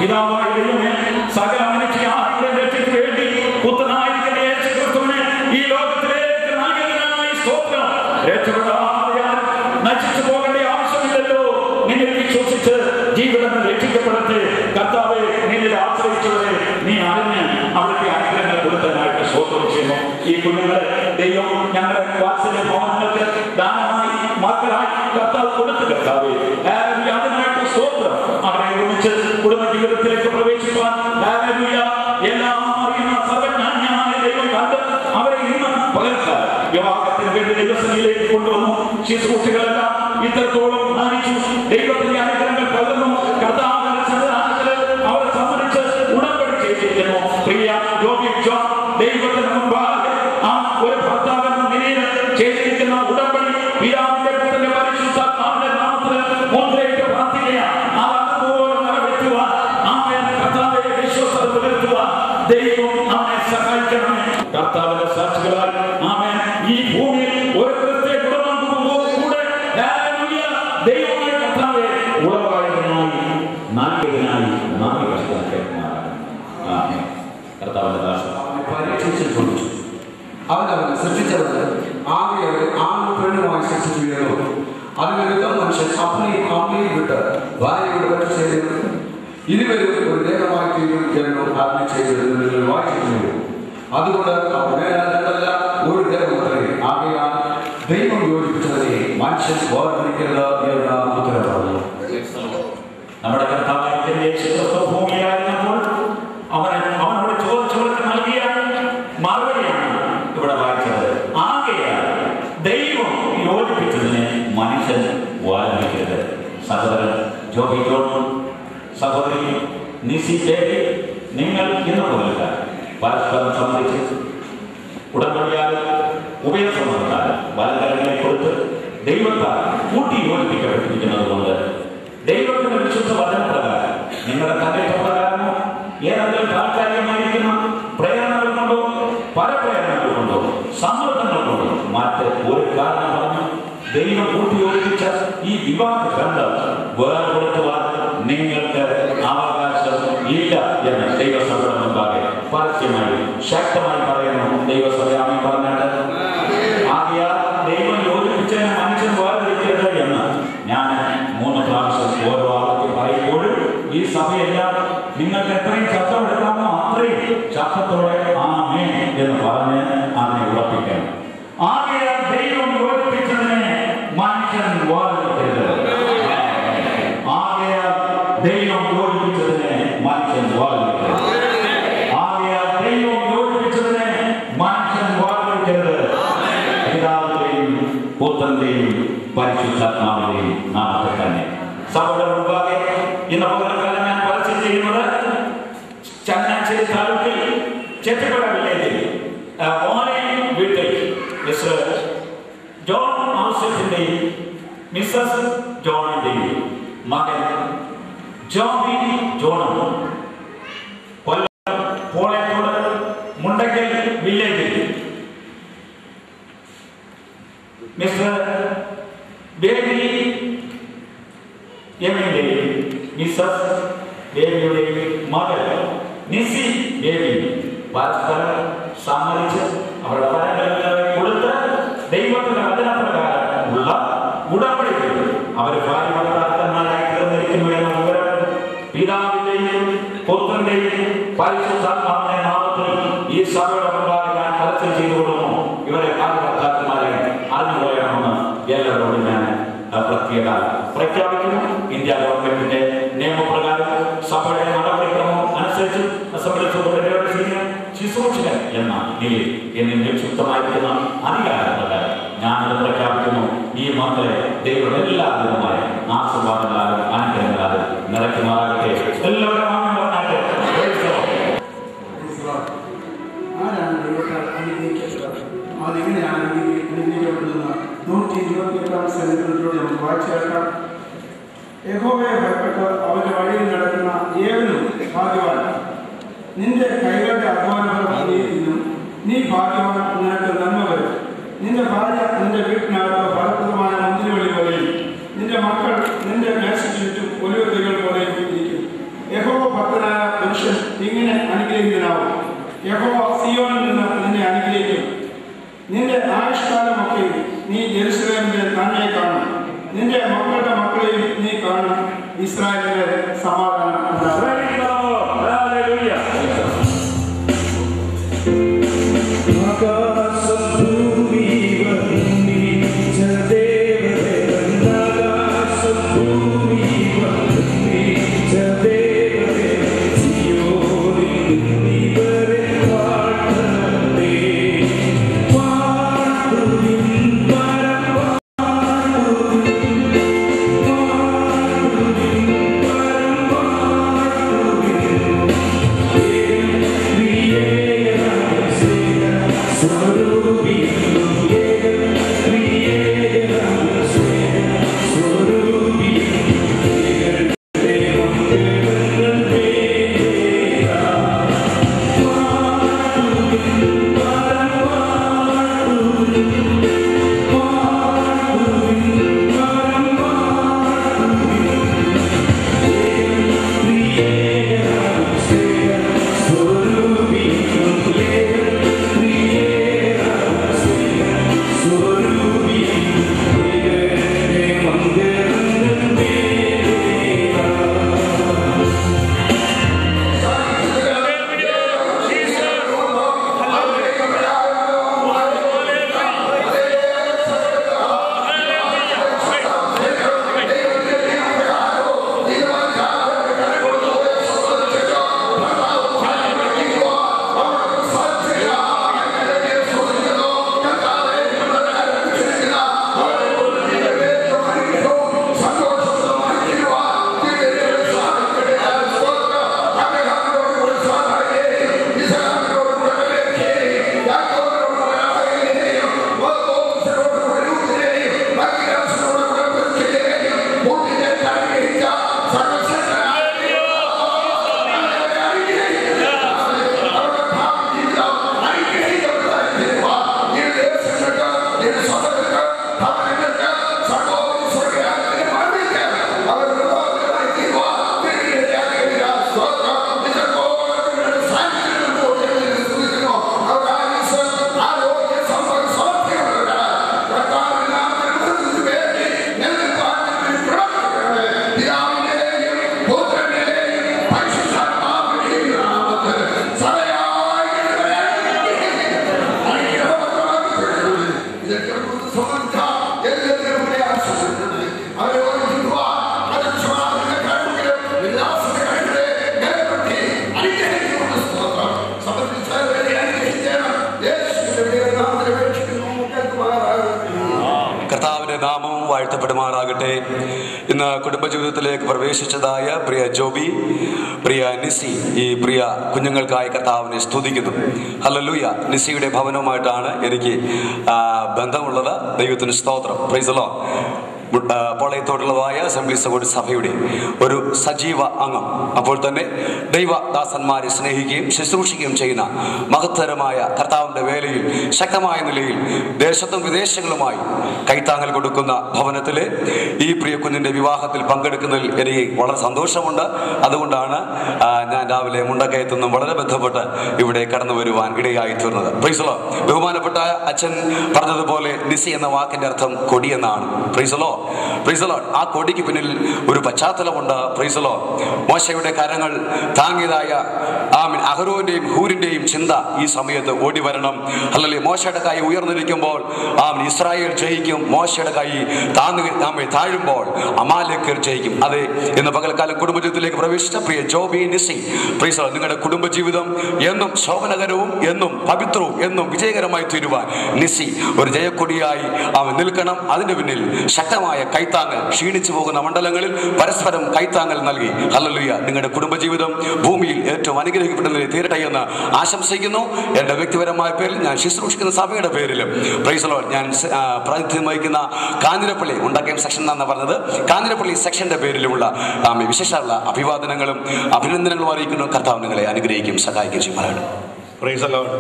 പിതാവായ ദൈവമേ, സകല മനുഷ്യരുടെ രക്ഷയ്ക്ക് വേണ്ടി പുത്രനായിരിക്കുന്ന യേശുക്രിസ്തുവിനെ ഈ ലോകത്തിലേക്ക് നൽകിയതിനായി സ്തോത്രം. രക്ഷപ്പെടാതെ നശിച്ചു പോകേണ്ട ആവശ്യമില്ലല്ലോ. നിന്നെ വിശ്വസിച്ച് ജീവിതം രക്ഷിക്കപ്പെടട്ടെ. കർത്താവെ, നിന്നെ ആശ്രയിച്ചവരെ നീ അറിഞ്ഞ് അവരുടെ അനുഗ്രഹങ്ങൾ കൊടുത്തതിനായിട്ട് സ്തോത്രം ചെയ്യുന്നു. ഈ കുഞ്ഞുങ്ങളെ ദൈവം ഞങ്ങളുടെ വാത്സല്യ ഭവനങ്ങൾക്ക് ദാനമായി മക്കളായി കർത്താവ് കൊടുത്തു. കർത്താവെ, അതിനായിട്ട് സ്തോത്രം. അവരെ ഒരുമിച്ച് കുടുംബ ജീവിതത്തിലേക്ക് പ്രവേശിക്കുവാൻ എല്ലാം അറിയുന്ന സർവജ്ഞാനിയായ ദൈവം കണ്ട് അവരെ ഇന്ന് പകർത്താൻ വിവാഹത്തിന് വേണ്ടി ദൈവസഭയിലേക്ക് കൊണ്ടുവന്നു. ശുശ്രൂഷകളെല്ലാം ഇത്രത്തോളം ധാനിച്ചു. ദൈവത്തിന്റെ അനുഗ്രഹങ്ങൾ പകർന്നു. കർത്താവിന്റെ സന്നിധാനത്തിൽ അവരെ സംബന്ധിച്ച് ഉടമ്പടി ചെയ്തിരിക്കുന്നു. പ്രിയ ജോബി ജോൺ ദൈവത്തിന് മുമ്പാകെ ആ ഒരു ഭർത്താവെന്ന നിലയിൽ ചെയ്തിരിക്കുന്ന ഉടമ്പടി പിതാവിന്റെ പുത്രന്റെ പരിശുദ്ധാത്മാവിന്റെ നാമത്തിൽ മുദ്രയിട്ട് പ്രാർത്ഥിക്കുകയാണ്. അതുപോലെ നിറവേറ്റുവാൻ കർത്താവിനെ വിശ്വസത പുലർത്തുവാൻ ദൈവം നമ്മെ സഹായിക്കണമേ. കർത്താവിന്റെ സാക്ഷികളാൽ ഈ ഭൂമിയിൽ ഒരു ക്രിസ്ത്യ കുടുംബം കൂടെ ദൈവമായ കർത്താവെ ഉളവായതിനായി നാൽപ്പതിനായി നാല് വർഷത്തെ കർത്താവിന്റെ ദാസൻ പരീക്ഷിച്ചിട്ടുണ്ട്. അവനവനെ സൃഷ്ടിച്ചവന് ആകെ ആണും പെണ്ണുമായി സൃഷ്ടിച്ചു. അതിനൊരുക്കം മനുഷ്യൻ അപ്പനെയും അമ്മയും വിട്ട് ഭാര്യയോട് പറ്റി ചെയ്തത് ഇരുവരും ഒരു ദേഹമായി തീരുമാനിക്കാനോ ആജ്ഞ ചെയ്തത് വായിച്ചിട്ടുണ്ട്. അതുകൊണ്ട് അവനല്ല ഒരു ദേഹമത്രേ. ആകെയാൽ ദൈവം യോജിപ്പിച്ചതിനെ മനുഷ്യൻ ഓർമ്മിക്കരുത് എന്ന ഉത്തരവാദിത്വം. നമ്മുടെ കർത്താവായ യേശുക്രിസ്തു ഭൂമിയിലായിരുന്നപ്പോൾ അവനോട് ചോദിച്ചവർക്ക് നൽകിയ മറുപടിയാണ് ഇവിടെ വായിച്ചത്. ആകെയാൽ ദൈവം യോജിപ്പിച്ചതിനെ മനുഷ്യൻ ഓർമ്മിക്കരുത്. സഹോദരൻ ജോബി ജോൺ, സഹോദരി നിസി ബേബി, നിങ്ങൾ ഇന്ന് പോലുക പരസ്പരം സംബന്ധിച്ച് ഉടമ്പടിയാൽ ഉപയോഗസമ്മതത്താൽ വലങ്കരങ്ങളെ കൊടുത്ത് ദൈവത്താൽ കൂട്ടി യോജിപ്പിക്കപ്പെട്ടിരിക്കുന്നത് കൊണ്ട് ദൈവത്തിന്റെ വിശുദ്ധ വചനപ്രകാരം നിങ്ങളുടെ കണ്ടേറ്റപ്രകാരമോ ഏതെങ്കിലും താൽക്കാലികമായിരിക്കുന്ന പ്രേരണകൾ കൊണ്ടോ പരപ്രേരണകൾ കൊണ്ടോ സമ്മർദ്ദങ്ങൾ കൊണ്ടോ മറ്റ് ഒരു കാരണം പറഞ്ഞു ദൈവം കൂട്ടി യോജിപ്പിച്ച ഈ വിവാഹ ബന്ധം വേറെ കൊടുത്തുവാൻ നിങ്ങൾക്ക് അവകാശം ഇല്ല എന്ന് ദൈവസഭയുടെ മുമ്പാകെ പരസ്യമായി ശക്തമായി പറയുന്നു. ദൈവസഭയാമി പറഞ്ഞിട്ട് ആകെയാൽ ദൈവം യോജിപ്പിച്ചതിനെ മനുഷ്യൻ വേർതിരിക്കരുത് എന്ന് ഞാൻ 3 പ്രാവശ്യം ഓരോ ആളൊക്കെ പറയുമ്പോഴും ഈ സഭയെല്ലാം നിങ്ങൾക്ക് എത്രയും ശബ്ദമെടുക്കാമോ അത്രയും ശബ്ദത്തോടെ ആമേൻ എന്ന് പറഞ്ഞ് അതിനെ ഉറപ്പിക്കണം. ആകെയാൽ ദൈവം യോജിപ്പിച്ചതിനെ മനുഷ്യൻ വേർതിരിക്കരുത്. ആകെയാൽ ദൈവം യോജിപ്പിച്ചതിനെ മനുഷ്യൻ വേർതിരിക്കരുത്. ആകെയാൽ ദൈവം യോജിപ്പിച്ചതിനെ മനുഷ്യൻ വേർതിരിക്കരുത്. പിതാവിന്റെയും പുത്രന്റെയും പരിശുദ്ധാത്മാവിന്റെയും നാമത്തിൽ തന്നെ സഭയുടെ മുമ്പാകെ ഇന്ന് പകൽക്കാലം ഞാൻ പരസ്യം ചെയ്യുന്നത് ചങ്ങനാശ്ശേരി താലൂക്കിൽ ചെത്തിപ്പുഴ വില്ലേജിൽ വീട്ടിൽ മിസ്റ്റർ ജോൺ ഔസഫിന്റെയും മിസ്സസ് ജോണിന്റെയും മകൻ ജോബി ജോണും കൊല്ലം പോളയത്തോട് മുണ്ടക്കൽ വില്ലേജിൽ മിസ്റ്റർ ബേബി എമ്മിന്റെയും മിസ്സസ് ബേബിയുടെയും മകൾ നിസി ബേബി പരസ്പരം സമ്മതിച്ച് അവരുടെ പരമ്പരകളെ കൊടുത്ത് ദൈവത്തിന്റെ വചനപ്രകാരം ഉള്ള ഉടമ്പടികൾ അവർ ഭാര്യ ഭർത്താക്കന്മാരായി തീർന്നിരിക്കുന്നു എന്ന വിവരം പിതാവിന്റെയും പുത്രന്റെയും പരിശുദ്ധാത്മാവിന്റെ നാമത്തിൽ ഈ സഭയുടെ മുമ്പാകെ ഞാൻ പരസ്യം ചെയ്തു കൊടുക്കുന്നു. ഇവരെ ഭാര്യ ഭർത്താക്കന്മാരെ അറിഞ്ഞുപോയണമെന്ന് എല്ലാവരോടും ഞാൻ പ്രത്യേക പ്രഖ്യാപിക്കുന്നു. ഇന്ത്യ ഗവൺമെന്റിന്റെ നിയമപ്രകാരം സഭയുടെ നടപടിക്രമം അനുസരിച്ച് ശുശ്രൂഷകൻ എന്ന നിലയിൽ എന്നിൽ ശുദ്ധമായിരിക്കുന്ന അധികാരപ്രകാരം ഞാനത് പ്രഖ്യാപിക്കുന്നു. ഈ മക്കളെ ദൈവം എല്ലാ വിധമായ ആശീർവാദങ്ങളാലും അനുഗ്രഹങ്ങളാലും നിറയ്ക്കുമാറാകട്ടെ. എല്ലാവരും അതെങ്ങനെയാണ് അനുഗ്രഹിക്കപ്പെടുന്നത്? 128 സന്നിധികളിലൂടെ നമുക്ക് വായിച്ചേക്കാം. യഹോവയെ ഭയപ്പെട്ട് അവന്റെ വഴിയിൽ നടക്കുന്ന ഏവനും ഭാഗ്യവാൻ. നിന്റെ കൈകളുടെ അധ്വാനഫലം നീ ഭാഗ്യവാൻ, നിനക്ക് നന്മ വരും. നിന്റെ ഭാര്യ നിന്റെ വീട്ടിനകത്ത് ഫലപ്രദമായ മുന്തിരിവള്ളി പോലെയും നിന്റെ മക്കൾ നിന്റെ മേശയ്ക്ക് ചുറ്റും ഒലിവത്തികൾ പോലെയും ഇരിക്കും. യഹോവ ഭക്തനായ ഇങ്ങനെ അനുഗ്രഹിക്കനാവും. യഹോവ സിയോനിൽ നിന്ന് നിന്നെ അനുഗ്രഹിക്കും. നിന്റെ ആയുഷ്കാലമൊക്കെ നീ യെരൂശലേമിന്റെ നന്മയെ കാണും. നിന്റെ മക്കളുടെ മക്കളെയും നീ കാണും. ഇസ്രായേലിന്റെ സമാധാനം ഉണ്ടാകും. നാമവും വാഴ്ത്തപ്പെടുമാറാകട്ടെ. ഇന്ന് കുടുംബജീവിതത്തിലേക്ക് പ്രവേശിച്ചതായ പ്രിയ ജോബി, പ്രിയ നിസ്സി, ഈ പ്രിയ കുഞ്ഞുങ്ങൾക്കായി കർത്താവിനെ സ്തുതിക്കുന്നു. ഹല്ലേലൂയ. നിസ്സിയുടെ ഭവനവുമായിട്ടാണ് എനിക്ക് ബന്ധമുള്ളത്. ദൈവത്തിന് സ്തോത്രം. Praise the lord. പോളയത്തോടുള്ളതായ അസംബ്ലീസ് ഓഫ് ഗോഡ് സഭയുടെ ഒരു സജീവ അംഗം. അപ്പോൾ തന്നെ ദൈവദാസന്മാരെ സ്നേഹിക്കുകയും ശുശ്രൂഷിക്കുകയും ചെയ്യുന്ന മഹത്തരമായ കർത്താവിൻ്റെ വേലയിൽ ശക്തമായ നിലയിൽ ദേശത്തും വിദേശങ്ങളുമായി കൈത്താങ്ങൽ കൊടുക്കുന്ന ഭവനത്തിലെ ഈ പ്രിയ കുഞ്ഞിൻ്റെ വിവാഹത്തിൽ പങ്കെടുക്കുന്നതിൽ എനിക്ക് വളരെ സന്തോഷമുണ്ട്. അതുകൊണ്ടാണ് ഞാൻ രാവിലെ മുണ്ടക്കയത്തുനിന്നും വളരെ ബന്ധപ്പെട്ട് ഇവിടെ കടന്നു വരുവാൻ ഇടയായി തീർന്നത്. Praise the lord. ബഹുമാനപ്പെട്ട അച്ഛൻ പറഞ്ഞതുപോലെ നിസ്സി എന്ന വാക്കിൻ്റെ അർത്ഥം കൊടി എന്നാണ്. Praise the lord. Praise the lord. ആ കൊടിക്ക് പിന്നിൽ ഒരു പശ്ചാത്തലമുണ്ട്. Price the Lord. മോശയുടെ കരങ്ങൾ താങ്ങിയതായ അഹരോന്റെയും ഹൂരിന്റെയും ചിന്ത ഈ സമയത്ത് ഓടി വരണം. അല്ലല്ലേ, മോശയുടെ കൈ ഉയർന്നിരിക്കുമ്പോൾ ഇസ്രായേൽ ജയിക്കും. മോശയുടെ കൈ താഴുമ്പോൾ അമാലേക്കർ ജയിക്കും. അതെ, ഇന്ന് പകൽക്കാലം കുടുംബജീവിതത്തിലേക്ക് പ്രവേശിച്ച പ്രിയ Joby, Nissy, praise the lord, നിങ്ങളുടെ കുടുംബജീവിതം എന്നും ശോഭനകരവും എന്നും പവിത്രവും എന്നും വിജയകരമായി തീരുവാൻ നിസ്സി ഒരു ജയക്കൊടിയായി നിൽക്കണം. അതിന് പിന്നിൽ ശക്തമായ കൈത്താങ്ങൽ, ക്ഷീണിച്ചു പോകുന്ന മണ്ഡലങ്ങളിൽ പരസ്പരം കൈത്താങ്ങൽ നൽകി. ഹല്ലേലൂയ. നിങ്ങളുടെ കുടുംബജീവിതം ഭൂമിയിൽ ഏറ്റവും അനുഗ്രഹിക്കപ്പെടുന്നതിൽ തീരട്ടെ എന്ന് ആശംസിക്കുന്നു. എൻ്റെ വ്യക്തിപരമായ പേരിൽ, ഞാൻ ശുശ്രൂഷിക്കുന്ന സഭയുടെ പേരിലും, പ്രൈസ് ദി ലോർഡ്, ഞാൻ പ്രാതിനിധ്യം വഹിക്കുന്ന കാഞ്ഞിരപ്പള്ളി മുണ്ടക്കയം സെക്ഷൻ എന്നാണ് പറഞ്ഞത്, കാഞ്ഞിരപ്പള്ളി സെക്ഷന്റെ പേരിലുമുള്ള വിശേഷമുള്ള അഭിവാദനങ്ങളും അഭിനന്ദനങ്ങളും അറിയിക്കുന്നു. കർത്താവ് നിങ്ങളെ അനുഗ്രഹിക്കും, സഹായിക്കും ചെയ്യുമാറാണ്. Praise the lord.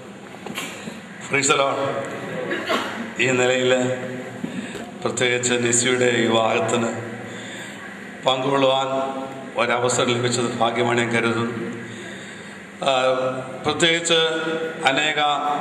Praise the lord. ഈ നിലയിൽ പ്രത്യേകിച്ച് നിസ്സിയുടെ വിവാഹത്തിന് പങ്കുകൊള്ളുവാൻ ഒരവസരം ലഭിച്ചത് ഭാഗ്യമാണ് ഞാൻ കരുതുന്നു. പ്രത്യേകിച്ച് അനേക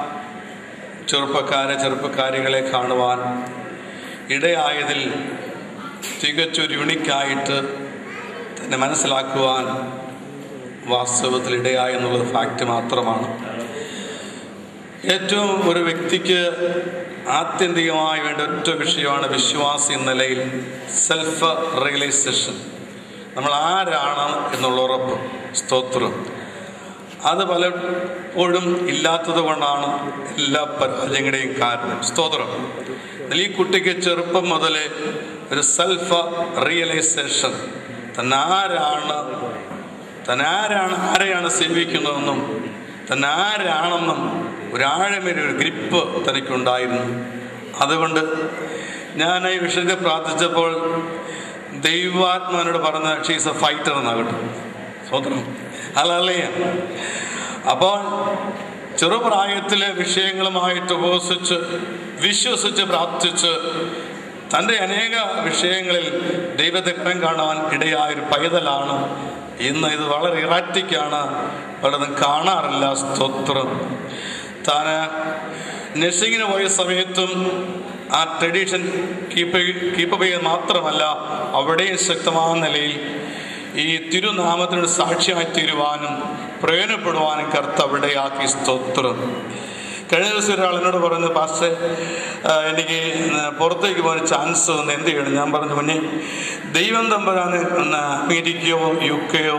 ചെറുപ്പക്കാരികളെ കാണുവാൻ ഇടയായതിൽ തികച്ചൊരു യുണിക്കായിട്ട് തന്നെ മനസ്സിലാക്കുവാൻ വാസ്തവത്തിൽ ഇടയായി എന്നുള്ളത് ഫാക്റ്റ് മാത്രമാണ്. ഏറ്റവും ഒരു വ്യക്തിക്ക് ആത്യന്തികമായി വേണ്ട ഒറ്റ വിഷയമാണ് വിശ്വാസി എന്ന നിലയിൽ സെൽഫ് റിയലൈസേഷൻ. നമ്മൾ ആരാണ് എന്നുള്ള ഉറപ്പ്. സ്തോത്രം. അത് പലപ്പോഴും ഇല്ലാത്തത് കൊണ്ടാണ് എല്ലാ പരാജയങ്ങളുടെയും കാരണം. സ്തോത്രം. ഈ കുട്ടിക്ക് ചെറുപ്പം മുതലേ ഒരു സെൽഫ് റിയലൈസേഷൻ, ആരെയാണ് സേവിക്കുന്നതെന്നും ആരാണെന്നും ഒരാഴമേലൊരു ഗ്രിപ്പ് തനിക്കുണ്ടായിരുന്നു. അതുകൊണ്ട് ഞാൻ ഈ വിഷയത്തെ പ്രാർത്ഥിച്ചപ്പോൾ ദൈവാത്മാനോട് പറഞ്ഞ ഷീസ് എ ഫൈറ്റർ എന്നാകട്ടെ. സ്വതന്ത്രം അല്ലേ? അപ്പോൾ ചെറുപ്രായത്തിലെ വിഷയങ്ങളുമായിട്ട് ഉപവസിച്ച് വിശ്വസിച്ച് പ്രാർത്ഥിച്ച് തൻ്റെ അനേക വിഷയങ്ങളിൽ ദൈവത്തെ കാണാൻ ഇടയായൊരു പൈതലാണ്. ഇന്ന് ഇത് വളരെ ഇറാറ്റിക്കാണ്, പലതും കാണാറില്ല. സ്തോത്രം. താൻ നഴ്സിങ്ങിന് പോയ സമയത്തും ആ ട്രഡീഷൻ കീപ്പ് ചെയ്യുക മാത്രമല്ല, അവിടെയും ശക്തമായ നിലയിൽ ഈ തിരുനാമത്തിനോട് സാക്ഷ്യമായി തീരുവാനും പ്രയോജനപ്പെടുവാനും കർത്താവ് ഇടയാക്കി. സ്തോത്രം. കഴിഞ്ഞ ദിവസം ഒരാൾ എന്നോട് പറഞ്ഞു, പാസ്റ്റേ എനിക്ക് പുറത്തേക്ക് പോകാൻ ചാൻസ് വന്ന് എന്ത് ചെയ്യണം? ഞാൻ പറഞ്ഞു, മുന്നേ ദൈവം തമ്പുരാൻ അമേരിക്കയോ UK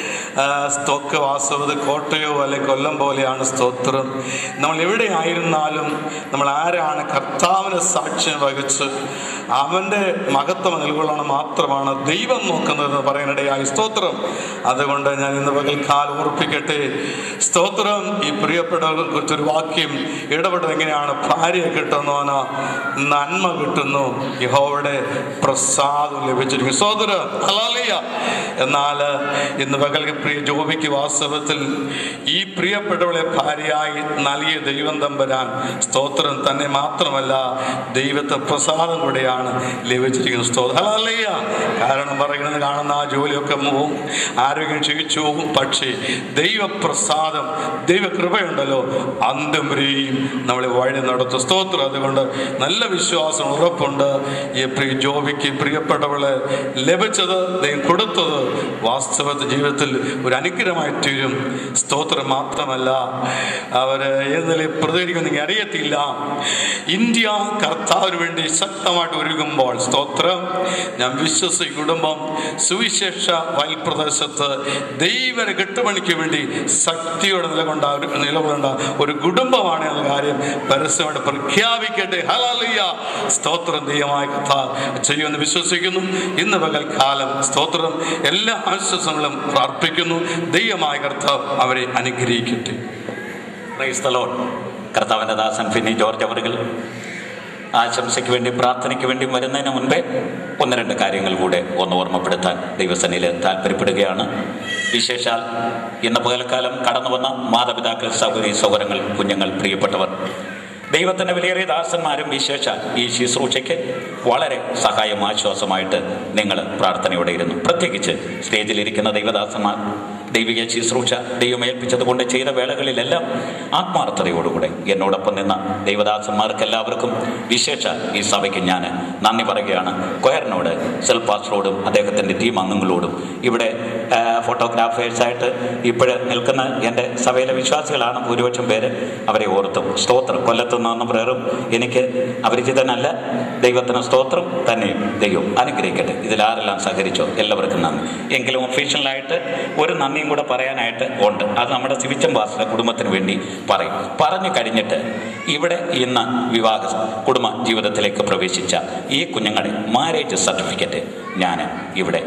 സ്തോക്ക് വാസവത് കോട്ടയോ അല്ലെ കൊല്ലം പോലെയാണ്. സ്തോത്രം. നമ്മൾ എവിടെ ആയിരുന്നാലും നമ്മൾ ആരാണ് കർത്താവിന് സാക്ഷ്യം വഹിച്ച് അവൻ്റെ മഹത്വം നൽകുകയാണ് മാത്രമാണ് ദൈവം നോക്കുന്നതെന്ന് പറയാനിടയായി. സ്തോത്രം. അതുകൊണ്ട് ഞാൻ ഇന്ന് പകൽക്കാലം ഓർപ്പിക്കട്ടെ. സ്തോത്രം. ഈ പ്രിയപ്പെട്ടവരെ കുറിച്ചൊരു വാക്യം ഇടപെട്ടത് എങ്ങനെയാണ്? ഭാര്യയെ കിട്ടുന്നവന് നന്മ കിട്ടുന്നു, യഹോവയുടെ പ്രസാദം ലഭിച്ചിരിക്കും. സ്തോത്രം. ഹല്ലേലൂയ. എന്നാൽ ഇന്ന് പകൽ പ്രിയ ജോബിക്ക് വാസ്തവത്തിൽ ഈ പ്രിയപ്പെട്ടവളെ ഭാര്യയായി നൽകിയ ദൈവം തമ്പുരാൻ സ്തോത്രം തന്നെ മാത്രമല്ല ദൈവത്തെ പ്രസാദം കൂടെയാണ് ലഭിച്ചിരിക്കുന്നത്. സ്തോത്രം. ഹല്ലേലൂയ. കാരണം പറയുന്നത് കാണുന്ന ആ ജോലിയൊക്കെ പോവും, ആരോഗ്യം ക്ഷയിച്ചു പോകും. പക്ഷേ ദൈവപ്രസാദം, ദൈവകൃപയുണ്ടല്ലോ, അന്തം വരെയും നമ്മളെ വഴി നടത്തും. സ്തോത്രം. അതുകൊണ്ട് നല്ല വിശ്വാസം, ഉറപ്പുണ്ട്. ഈ പ്രിയ ജോബിക്ക് പ്രിയപ്പെട്ടവളെ ലഭിച്ചത്, ദൈവം കൊടുത്തത് വാസ്തവത്തിൽ ജീവിതത്തിൽ ഒരു അനുഗ്രഹമായി തീരും. സ്തോത്രം. മാത്രമല്ല അവര് ഏത് നിലയിൽ പ്രതികരിക്കുമെന്ന് അറിയത്തില്ല. ഇന്ത്യ കർത്താവിന് വേണ്ടി ശക്തമായിട്ട് ഒരുങ്ങുമ്പോൾ സ്തോത്രം, ഞാൻ വിശ്വസിക്കുന്ന കുടുംബം സുവിശേഷ വയൽപ്രദേശത്ത് ദൈവനെ കെട്ടുപണിക്ക് വേണ്ടി ശക്തിയോടെ നിലകൊണ്ട ഒരു കുടുംബമാണ് എന്ന കാര്യം പരസ്യമായിട്ട് പ്രഖ്യാപിക്കട്ടെ. ഹല്ലേലൂയ. സ്തോത്രം. ദൈവമായ കർത്താവ് ചെയ്യുമെന്ന് വിശ്വസിക്കുന്നു. ഇന്ന് പകൽക്കാലം സ്തോത്രം എല്ലാ ആശ്വാസങ്ങളും പ്രാർത്ഥിക്കുന്നു. ദൈവമായ കർത്താവ് അവരെ അനുഗ്രഹിക്കട്ടെ. Praise the lord. കർത്താവിൻ്റെ ദാസൻ ഫിന്നി ജോർജ് അവറുകൾ ആശംസയ്ക്ക് വേണ്ടി പ്രാർത്ഥനയ്ക്ക് വേണ്ടി വരുന്നതിന് മുൻപേ 1-2 കാര്യങ്ങൾ കൂടെ ഒന്ന് ഓർമ്മപ്പെടുത്താൻ ദൈവസന്നിധിയിൽ താല്പര്യപ്പെടുകയാണ്. വിശേഷാൽ ഇന്ന് പകൽക്കാലം കടന്നു വന്ന മാതാപിതാക്കൾ, സഹോദരങ്ങൾ, കുഞ്ഞുങ്ങൾ, പ്രിയപ്പെട്ടവർ, ദൈവത്തിൻ്റെ വിലയേറിയ ദാസന്മാരും വിശേഷാൽ ഈ ശുശ്രൂഷയ്ക്ക് വളരെ സഹായം ആശ്വാസമായിട്ട് നിങ്ങൾ പ്രാർത്ഥനയോടെ ഇരുന്നു. പ്രത്യേകിച്ച് സ്റ്റേജിലിരിക്കുന്ന ദൈവദാസന്മാർ ദൈവിക ശുശ്രൂഷ ദൈവമേൽപ്പിച്ചതുകൊണ്ട് ചെയ്ത വേളകളിലെല്ലാം ആത്മാർത്ഥതയോടുകൂടെ എന്നോടൊപ്പം നിന്ന ദൈവദാസന്മാർക്ക് എല്ലാവർക്കും വിശേഷ ഈ സഭയ്ക്ക് ഞാൻ നന്ദി പറയുകയാണ്. കൊയറിനോട്, സെൽപാസ്റ്ററോടും അദ്ദേഹത്തിൻ്റെ ടീം അംഗങ്ങളോടും ഇവിടെ ഫോട്ടോഗ്രാഫേഴ്സായിട്ട് ഇപ്പോൾ നിൽക്കുന്ന എൻ്റെ സഭയിലെ വിശ്വാസികളാണ് ഭൂരിപക്ഷം പേര്. അവരെ ഓർത്തും സ്തോത്രം. കൊല്ലത്തു നിന്ന് പ്രേറും എനിക്ക് അപരിചിതനല്ല. ദൈവത്തിന് സ്തോത്രം. തന്നെയും ദൈവം അനുഗ്രഹിക്കട്ടെ. ഇതിലാരെല്ലാം സഹകരിച്ചോ എല്ലാവർക്കും നന്ദി. എങ്കിലും ഒഫീഷ്യലായിട്ട് ഒരു നന്ദിയും കൂടെ പറയാനായിട്ട് ഉണ്ട്. അത് നമ്മുടെ സിവിച്ചം പാസ്റ്റർ കുടുംബത്തിന് വേണ്ടി പറയും. പറഞ്ഞു കഴിഞ്ഞിട്ട് ഇവിടെ ഇന്ന് വിവാഹ കുടുംബ ജീവിതത്തിലേക്ക് പ്രവേശിച്ച ഈ കുഞ്ഞുങ്ങളെ മാരേജ് സർട്ടിഫിക്കറ്റ് ഞാൻ ഇവിടെ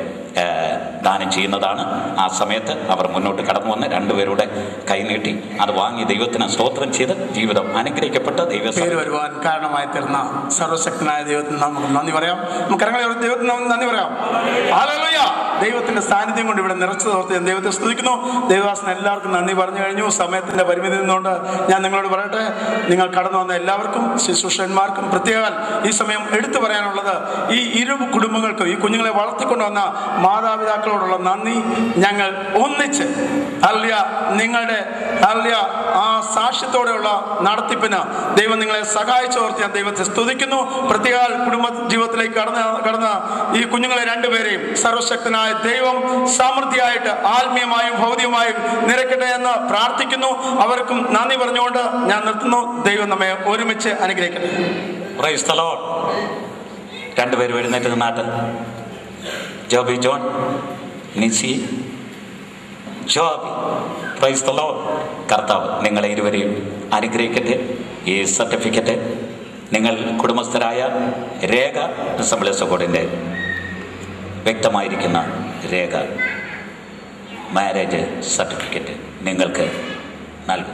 ദാനം ചെയ്യുന്നതാണ്. ആ സമയത്ത് അവർ മുന്നോട്ട് കടന്നു വന്ന് 2 പേരുടെ കൈനീട്ടി അത് വാങ്ങി ദൈവത്തിന് സ്തോത്രം ചെയ്ത് ജീവിതം അനുഗ്രഹിക്കപ്പെട്ട പേര് വരുവാൻ കാരണമായി തീർന്ന സർവശക്തനായ ദൈവത്തിന് നമുക്ക് നന്ദി പറയാം. നമുക്ക് ദൈവത്തിന് നന്ദി പറയാം. ഹല്ലേലൂയ. ദൈവത്തിന്റെ സാന്നിധ്യം കൊണ്ട് ഇവിടെ നിറച്ചു തോർത്ത് ഞാൻ ദൈവത്തെ സ്തുതിക്കുന്നു. ദൈവദാസൻ എല്ലാവർക്കും നന്ദി പറഞ്ഞു കഴിഞ്ഞു. സമയത്തിന്റെ പരിമിതി നിന്നുകൊണ്ട് ഞാൻ നിങ്ങളോട് പറയട്ടെ, നിങ്ങൾ കടന്നു വന്ന എല്ലാവർക്കും ശുശ്രൂഷന്മാർക്കും പ്രത്യേകം ഈ സമയം എടുത്തു പറയാനുള്ളത്, ഈ ഇരു കുടുംബങ്ങൾക്കും ഈ കുഞ്ഞുങ്ങളെ വളർത്തിക്കൊണ്ടുവന്ന മാതാപിതാക്കളോടുള്ള നന്ദി ഞങ്ങൾ ഒന്നിച്ച് നിങ്ങളുടെ ആ സാക്ഷ്യത്തോടെയുള്ള നടത്തിപ്പിന് ദൈവം നിങ്ങളെ സഹായിച്ചോർത്ത് ഞാൻ ദൈവത്തെ സ്തുതിക്കുന്നു. പ്രത്യേക കുടുംബ ജീവിതത്തിലേക്ക് കടന്ന ഈ കുഞ്ഞുങ്ങളെ രണ്ടുപേരെയും സർവശക്തനായ ദൈവം സമൃദ്ധിയായിട്ട് ആത്മീയമായും ഭൗതികമായും നിറയ്ക്കട്ടെ എന്ന് പ്രാർത്ഥിക്കുന്നു. അവർക്കും നന്ദി പറഞ്ഞുകൊണ്ട് ഞാൻ നിർത്തുന്നു. ദൈവം നമ്മെ ഒരുമിച്ച് അനുഗ്രഹിക്കട്ടെ. Praise the lord. രണ്ടുപേരും എഴുന്നേറ്റ് നിന്നാട്ട്. Joby John, Nissy, Joby. Praise the lord. കർത്താവ് നിങ്ങളെ ഇരുവരെയും അനുഗ്രഹിക്കട്ടെ. ഈ സർട്ടിഫിക്കറ്റ് നിങ്ങൾ കുടുംബസ്ഥരായ രേഖ അസംബ്ലീസ് ഓഫ് ഗോഡിൻ്റെ വ്യക്തമായിരിക്കുന്ന രേഖ, മാരേജ് സർട്ടിഫിക്കറ്റ് നിങ്ങൾക്ക് നൽകും.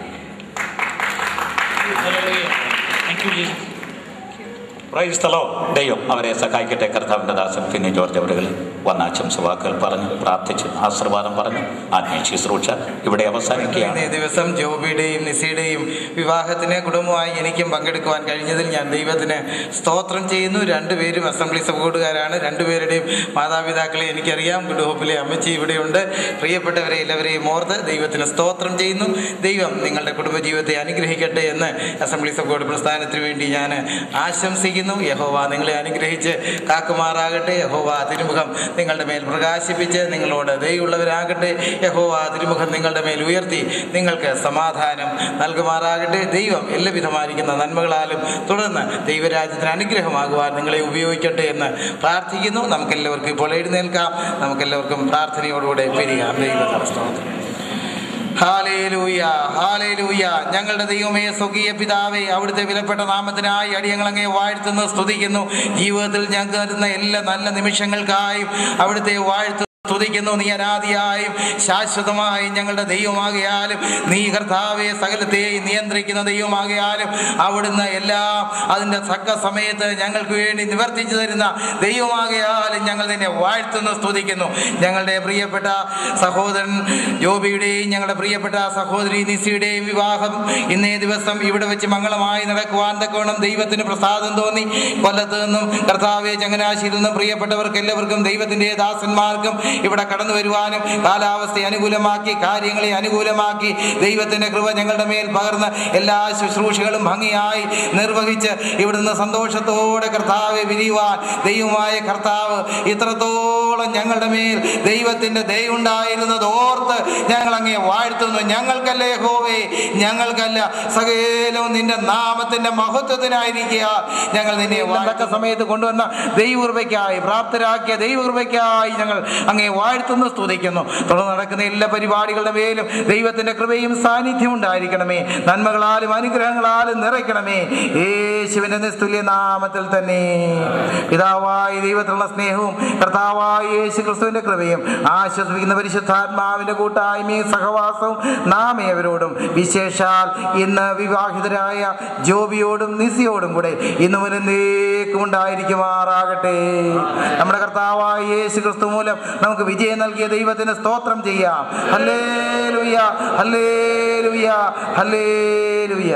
Praise the lord. ദൈവം അവരെ സഹായിക്കട്ടെ. കർത്താവിൻ്റെ ദാസൻ ഫിന്നി ജോർജ് അവരുകൾ വന്ന ആശംസ വാക്കുകൾ പറഞ്ഞു, പ്രാർത്ഥിച്ചു, ആശീർവാദം പറഞ്ഞു. ആത്മീയ ശുശ്രൂഷ ഇവിടെ അവസാനിക്കുകയാണ്. ഈ ദിവസം ജോബിയുടെയും നിസിയുടെയും വിവാഹത്തിന് കുടുംബമായി എനിക്കും പങ്കെടുക്കുവാൻ കഴിഞ്ഞതിൽ ഞാൻ ദൈവത്തിന് സ്തോത്രം ചെയ്യുന്നു. രണ്ടുപേരും അസംബ്ലീസ് ഓഫ് ഗോഡുകാരാണ്. രണ്ടുപേരുടെയും മാതാപിതാക്കളെ എനിക്കറിയാം. ഗുഡ് ഹോപ്പിലെ അമ്മച്ചി ഇവിടെയുണ്ട്. പ്രിയപ്പെട്ടവരെ എല്ലാവരെയും ഓർത്ത് ദൈവത്തിന് സ്തോത്രം ചെയ്യുന്നു. ദൈവം നിങ്ങളുടെ കുടുംബജീവിതത്തെ അനുഗ്രഹിക്കട്ടെ എന്ന് അസംബ്ലീസ് ഓഫ് ഗോഡ് പ്രസ്ഥാനത്തിന് വേണ്ടി ഞാൻ ആശംസിക്കുന്നു. യഹോവ നിങ്ങളെ അനുഗ്രഹിച്ച് കാക്കുമാറാകട്ടെ. യഹോവ തിരുമുഖം നിങ്ങളുടെ മേൽ പ്രകാശിപ്പിച്ച് നിങ്ങളോട് ദയയുള്ളവരാകട്ടെ. യഹോവ തിരുമുഖം നിങ്ങളുടെ മേൽ ഉയർത്തി നിങ്ങൾക്ക് സമാധാനം നൽകുമാറാകട്ടെ. ദൈവം എല്ലാവിധമായിരിക്കുന്ന നന്മകളാലും തുടർന്ന് ദൈവരാജ്യത്തിന് അനുഗ്രഹമാകുവാൻ നിങ്ങളെ ഉപയോഗിക്കട്ടെ എന്ന് പ്രാർത്ഥിക്കുന്നു. നമുക്കെല്ലാവർക്കും ഇപ്പോൾ എഴുന്നേൽക്കാം. നമുക്കെല്ലാവർക്കും പ്രാർത്ഥനയോടുകൂടെ പിരിയാം. ദൈവത്തിന് സ്തോത്രം. Hallelujah, hallelujah. ഞങ്ങളുടെ ദൈവമേ, സ്വർഗീയ പിതാവേ, അവിടുത്തെ വിലപ്പെട്ട നാമത്തിനായി അടിയങ്ങൾ അങ്ങേ വാഴ്ത്തുന്നു, സ്തുതിക്കുന്നു. ജീവിതത്തിൽ ഞങ്ങൾക്ക് തരുന്ന എല്ലാ നല്ല നിമിഷങ്ങൾക്കായും അവിടുത്തെ വാഴ്ത്തു സ്തുതിക്കുന്നു. നീ അനാദിയായും ശാശ്വതമായും ഞങ്ങളുടെ ദൈവമാകയാലും, നീ കർത്താവെ സകലത്തെയും നിയന്ത്രിക്കുന്ന ദൈവമാകയാലും, അവിടുന്ന് എല്ലാം അതിൻ്റെ തക്ക സമയത്ത് ഞങ്ങൾക്ക് വേണ്ടി നിവർത്തിച്ചു തരുന്ന ദൈവമാകയാലും ഞങ്ങൾ നിന്നെ വാഴ്ത്തുന്നു, സ്തുതിക്കുന്നു. ഞങ്ങളുടെ പ്രിയപ്പെട്ട സഹോദരൻ ജോബിയുടെയും ഞങ്ങളുടെ പ്രിയപ്പെട്ട സഹോദരി നിസിയുടെയും വിവാഹം ഇന്നേ ദിവസം ഇവിടെ വെച്ച് മംഗളമായി നടക്കുവാൻ തക്കവണ്ണം ദൈവത്തിന് പ്രസാദം തോന്നി. കൊല്ലത്ത് നിന്നും കർത്താവെ ചങ്ങനാശ്ശേരിയിൽ നിന്നും പ്രിയപ്പെട്ടവർക്ക് എല്ലാവർക്കും ദൈവത്തിൻ്റെ ദാസന്മാർക്കും ഇവിടെ കടന്നു വരുവാനും കാലാവസ്ഥയെ അനുകൂലമാക്കി കാര്യങ്ങളെ അനുകൂലമാക്കി ദൈവത്തിന്റെ കൃപ ഞങ്ങളുടെ മേൽ പകർന്ന് എല്ലാ ശുശ്രൂഷകളും ഭംഗിയായി നിർവഹിച്ച് ഇവിടുന്ന് സന്തോഷത്തോടെ കർത്താവെ വിരിയുവാൻ ദൈവമായ കർത്താവ് ഇത്രത്തോളം ഞങ്ങളുടെ മേൽ ദൈവത്തിന്റെ ദയുണ്ടായിരുന്നത് ഓർത്ത് ഞങ്ങൾ അങ്ങേ വാഴ്ത്തുന്നു. ഞങ്ങൾക്കല്ല യഹോവേ, ഞങ്ങൾക്കല്ല, സകലവും നിന്റെ നാമത്തിന്റെ മഹത്വത്തിനായിരിക്കുക. ഞങ്ങൾ നിന്നെ തക്ക സമയത്ത് കൊണ്ടുവന്ന ദൈവകൃപയ്ക്കായി, പ്രാപ്തരാക്കിയ ദൈവകൃപയ്ക്കായി ഞങ്ങൾ അങ്ങേ വാഴ്ത്തുന്നു, സ്തുതിക്കുന്നു. തുടർന്ന് നടക്കുന്ന എല്ലാ പരിപാടികളുടെ മേലും ദൈവത്തിന്റെ കൃപയും സാന്നിധ്യം ഉണ്ടായിരിക്കണമേ. നന്മകളാലും അനുഗ്രഹങ്ങളാലും നിറയ്ക്കണമേ. യേശുവിന്റെ നിസ്തുല്യ നാമത്തിൽ തന്നെ. പിതാവായ ദൈവത്തിലുള്ള സ്നേഹവും കർത്താവായ യേശു ക്രിസ്തുവിന്റെ കൃപയും ആശ്വസിപ്പിക്കുന്ന പരിശുദ്ധാത്മാവിന്റെ കൂട്ടായ്മയും സഹവാസവും നാം ഏവരോടും, വിശേഷാൽ ഇന്ന് വിവാഹിതരായ ജോബിയോടും നിസിയോടും കൂടെ ഇന്നു മുതൽ എന്നേക്കും ഉണ്ടായിരിക്കുമാറാകട്ടെ. നമ്മുടെ കർത്താവായ യേശു ക്രിസ്തു മൂലം നമുക്ക് വിജയം നൽകിയ ദൈവത്തിന് സ്തോത്രം ചെയ്യാം. Hallelujah, hallelujah, hallelujah.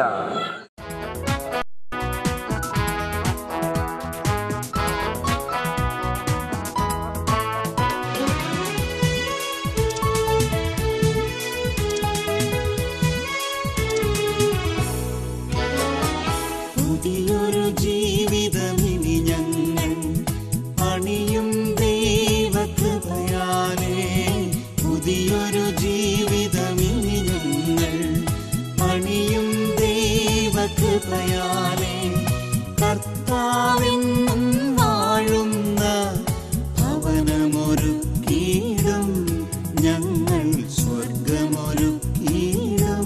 പുതിയൊരു ജീവിതമിനി ഞങ്ങൾ പണിയും ദൈവകൃപയാലേ. പുതിയൊരു ജീവിതമിനി ഞങ്ങൾ പണിയും ദൈവകൃപയാലേ. കർത്താവെന്നും വാഴുന്ന ഭവനമൊരുക്കിയിടും ഞങ്ങൾ, സ്വർഗമൊരുക്കിയിടും.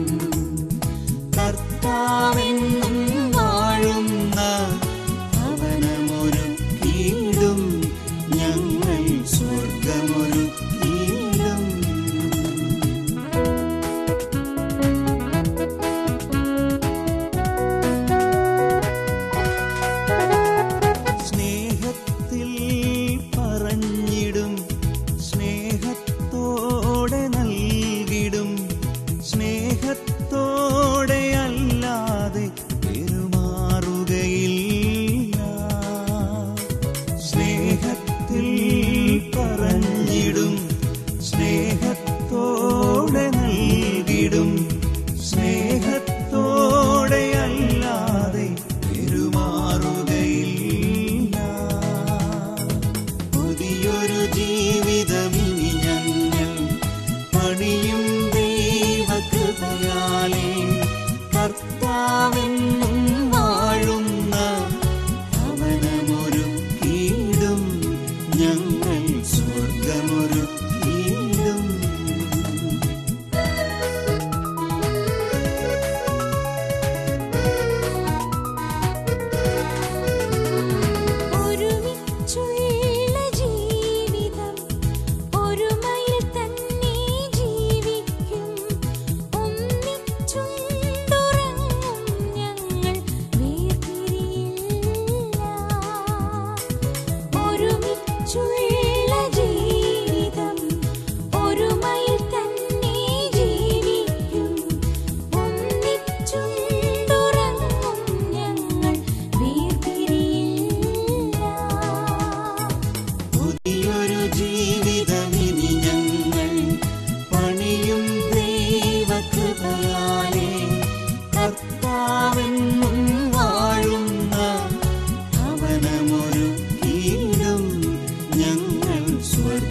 കർത്താവെന്നും വാഴുന്ന ഭവനമൊരുക്കിയിടും ഞങ്ങൾ, സ്വർഗമൊരുക്കിയിടും. സ്നേഹത്തിൽ പറഞ്ഞിടും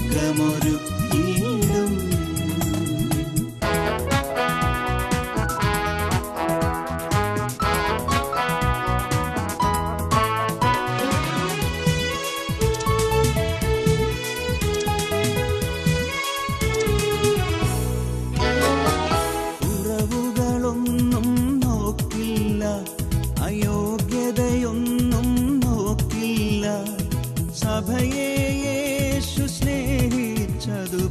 സ്വർഗമൊരുക്കിയിടും. കുറവുകളൊന്നും നോക്കില്ല, അയോഗ്യതയൊന്നും നോക്കില്ല. സഭയെ യേശു സ്നേഹിച്ചതു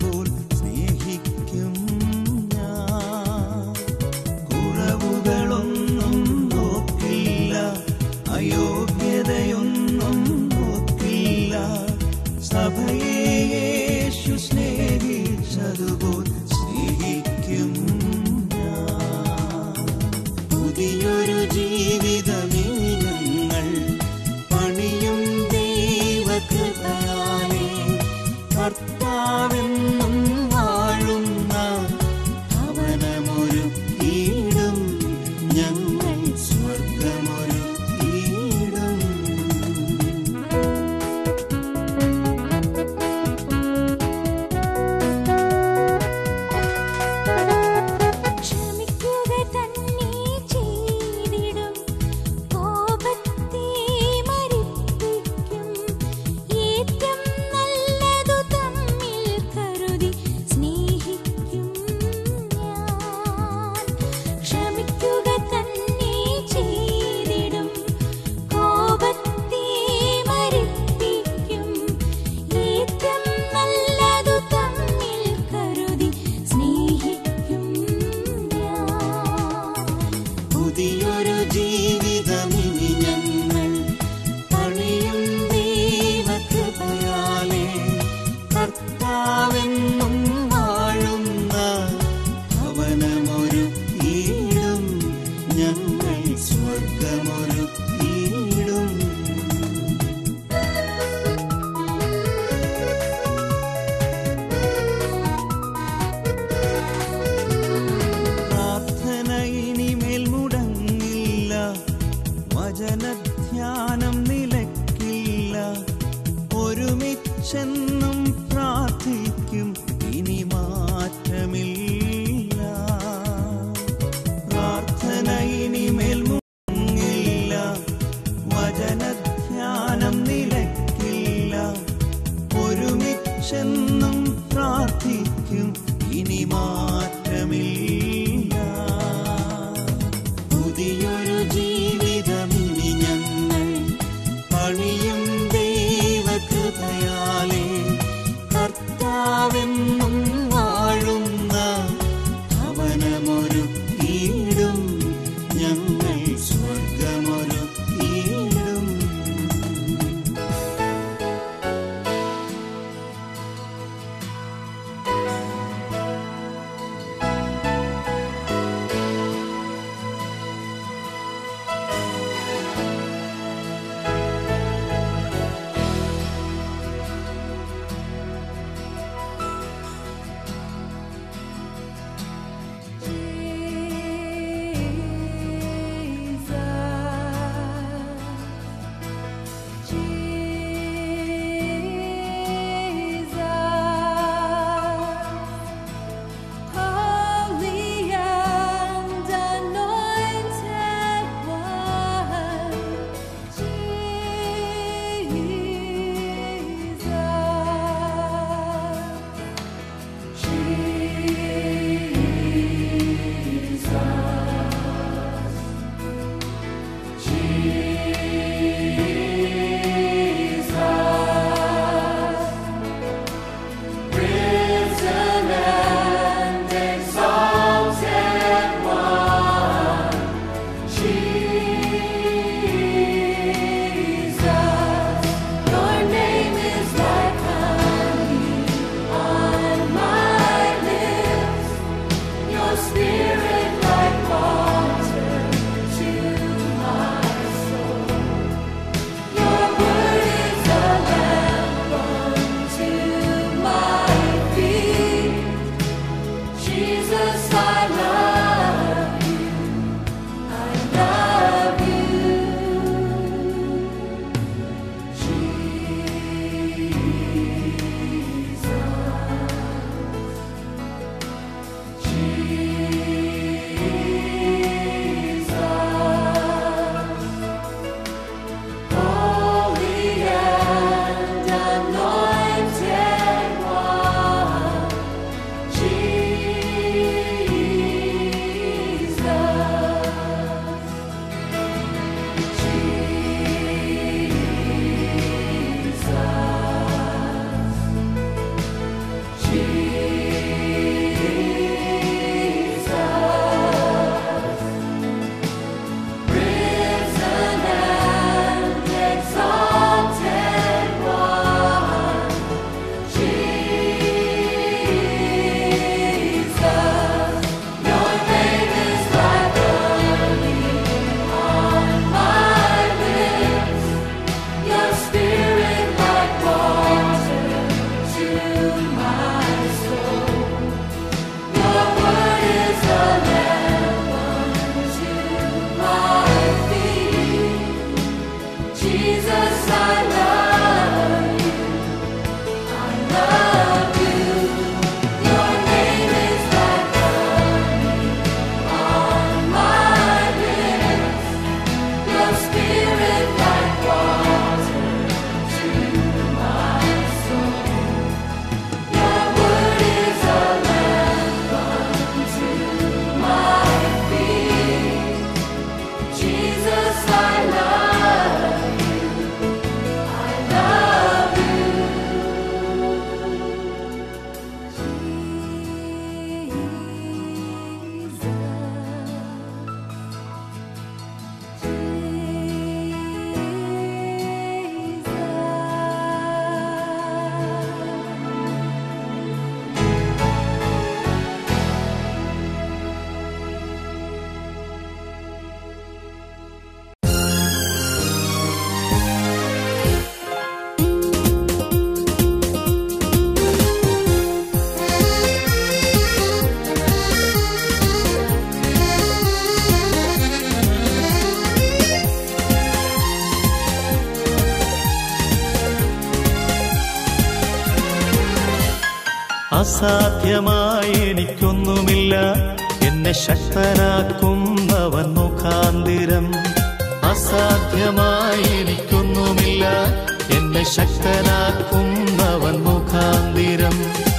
അസാധ്യമായി എനിക്കൊന്നുമില്ല, എന്നെ ശക്തനാക്കുന്നവൻ മുഖാന്തിരം. അസാധ്യമായി എനിക്കൊന്നുമില്ല, എന്നെ ശക്തനാക്കുന്നവൻ മുഖാന്തിരം.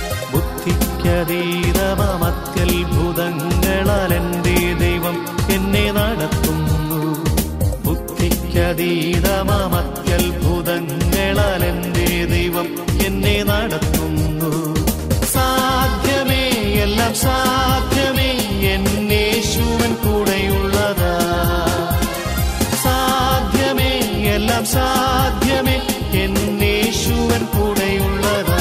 ബുദ്ധിക്കതീതമത്യത്ഭുതങ്ങളാൽ എൻ്റെ ദൈവം എന്നെ നടത്തുന്നു. ബുദ്ധിക്കതീതമത്യത്ഭുതങ്ങളാൽ എൻ്റെ ദൈവം എന്നെ നടത്തുന്നു. സാധ്യമേ, എല്ലാം സാധ്യമേ, എന്നേശുവൻ കൂടെയുള്ളതാ. സാധ്യമേ, എല്ലാം സാധ്യമേ, എന്നേശുവൻ കൂടെയുള്ളതാ.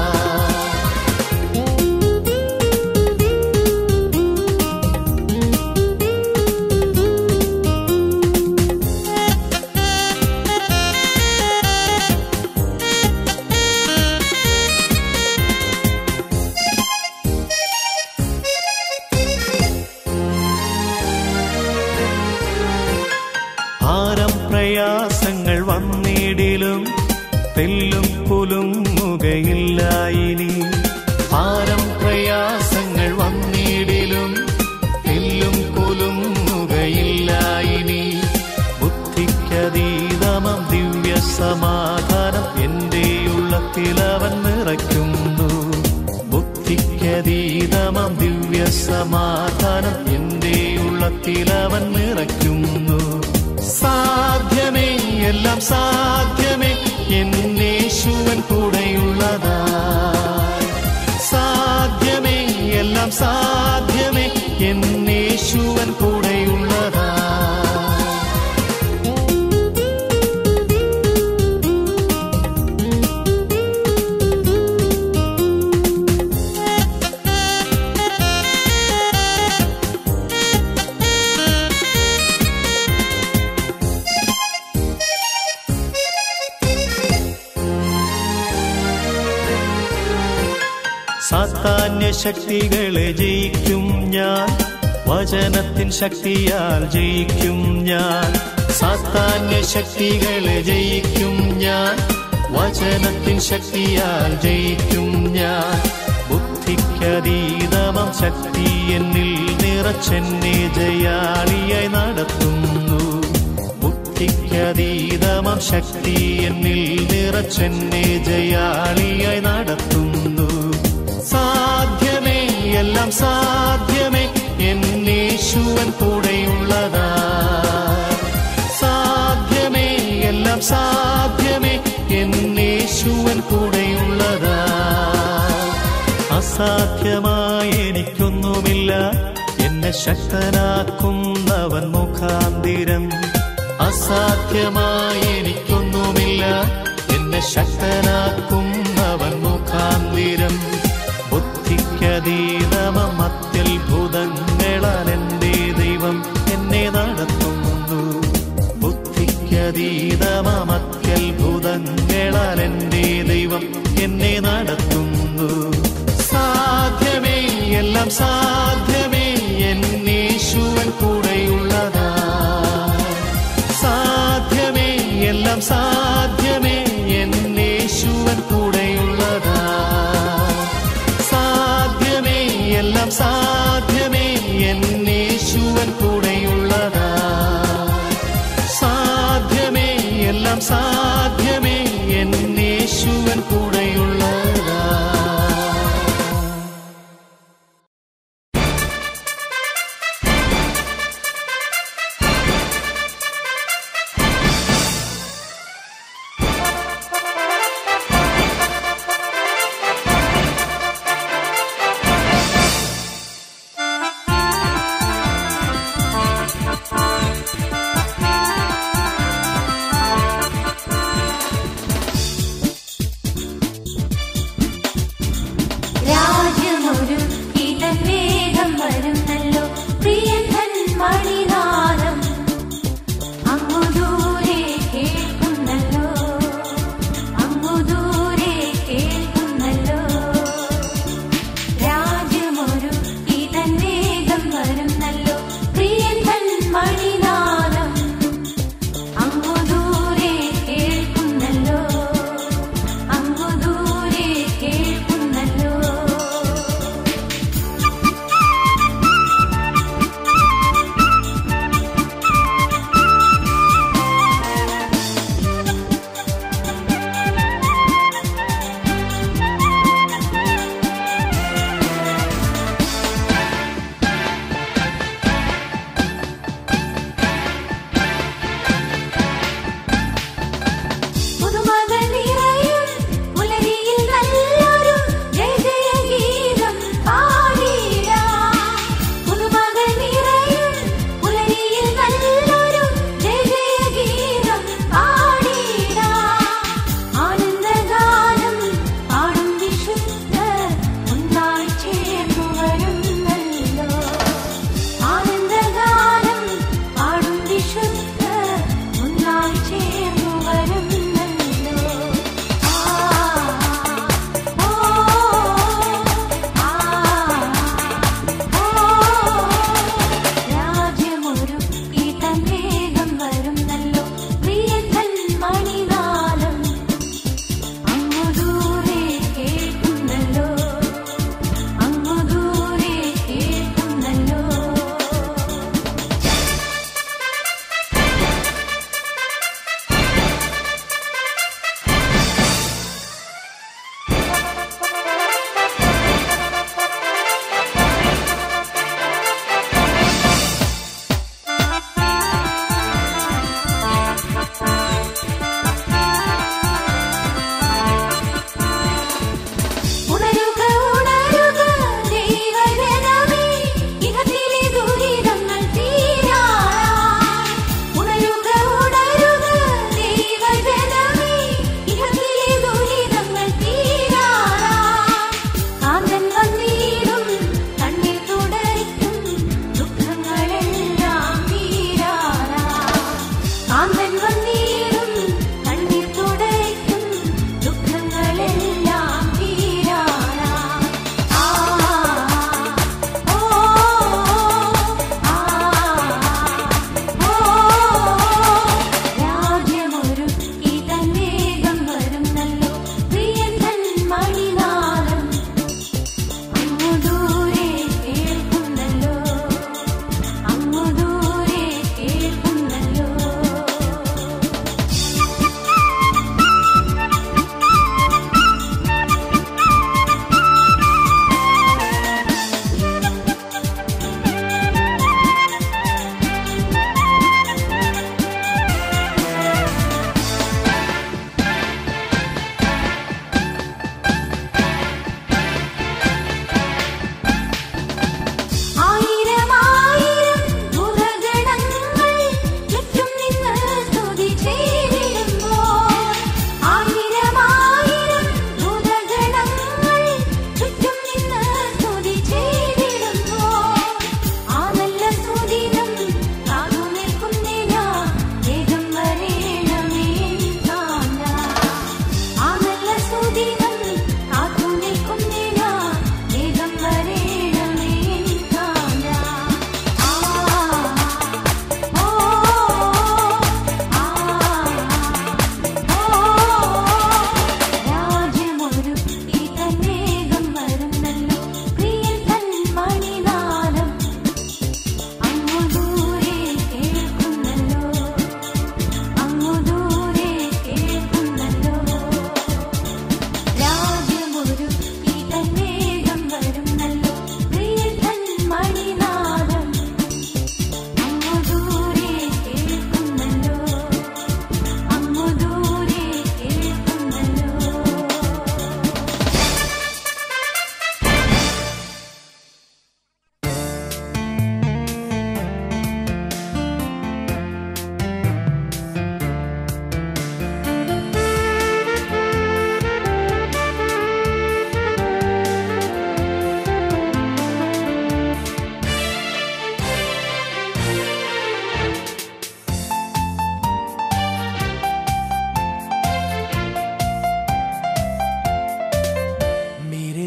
പ്രയാസങ്ങൾ വന്നിടിലും തെല്ലും കുലുങ്ങുകയില്ല ഇനി. ഭാരം പ്രയാസങ്ങൾ വന്നിടിലും തെല്ലും കുലുങ്ങുകയില്ല ഇനി. ബുദ്ധിക്കതീതമം ദിവ്യ സമാധാനം എൻ്റെ ഉള്ളത്തിലവൻ നിറയ്ക്കുന്നു. ബുദ്ധിക്കതീതമം ദിവ്യ സമാധാനം എൻ്റെ ഉള്ളത്തിലവൻ നിറയ്ക്കുന്നു. സാധ്യമേ, എല്ലാം സാധ്യമേ, എന്നേശുവൻ കൂടെയുള്ളതാ. സാധ്യമേ, എല്ലാം സാധ്യമേ, എന്നേശുവൻ കൂടെയുള്ളതാ. സാത്താന്യ ശക്തികളെ ജയിക്കും ഞാൻ, വചനത്തിൻ ശക്തിയാൽ ജയിക്കും ഞാൻ. സാത്താന്യ ശക്തികളെ ജയിക്കും ഞാൻ, വചനത്തിൻ ശക്തിയാൽ ജയിക്കും ഞാൻ. ബുദ്ധിക്കതീതമം ശക്തി എന്നിൽ നിറച്ചെന്നെ ജയാളിയായി നടത്തുന്നു. ബുദ്ധിക്കതീതമം ശക്തി എന്നിൽ നിറച്ചെന്നെ ജയാളിയായി നടത്തുന്നു. സാധ്യമേ, എല്ലാം സാധ്യമേ, എന്നേശുവൻ കൂടെയുള്ളതാ. സാധ്യമേ, എല്ലാം സാധ്യമേ, എന്നേശുവൻ കൂടെയുള്ളതാ. അസാധ്യമായി എനിക്കൊന്നുമില്ല, എന്നെ ശക്തനാക്കുന്നവൻ മുഖാന്തിരം. അസാധ്യമായി എനിക്കൊന്നുമില്ല, എന്നെ ശക്തനാക്കുന്നവൻ മുഖാന്തിരം. ബുദ്ധിക്കതീതമം അത്യത്ഭുതങ്ങളാൽ എൻ്റെ ദൈവം എന്നെ നടത്തുന്നു. ബുദ്ധിക്കതീതമം അത്യത്ഭുതങ്ങളാൽ എൻ്റെ ദൈവം എന്നെ നടത്തുന്നു. സാധ്യമേ, എല്ലാം സാധ്യമേ, എന്നേശുവൻ കൂടെയുള്ളതാ. സാധ്യമേ, എല്ലാം സാധ്യമേ, എന്നേശുവൻ കൂടെയുള്ളതാ. സാധ്യമേ, എല്ലാം സാധ്യമേ, എന്നേശുവൻ കൂടെയുള്ളതാ. സാധ്യമേ, എല്ലാം സാധ്യമേ, എന്നേശുവൻ കൂടെയുള്ളതാ.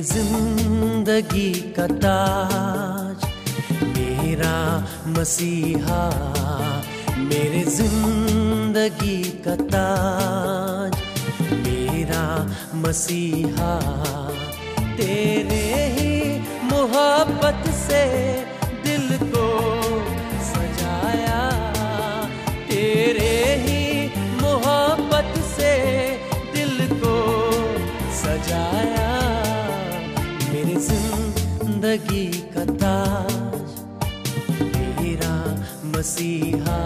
जिंदगी का ताज मेरा मसीहा, मेरे जिंदगी का ताज मेरा मसीहा, तेरे ही मोहब्बत से दिल को सजाया, तेरे ही मोहब्बत से दिल को सजाया, मेरी जिंदगी का ताज मेरा मसीहा।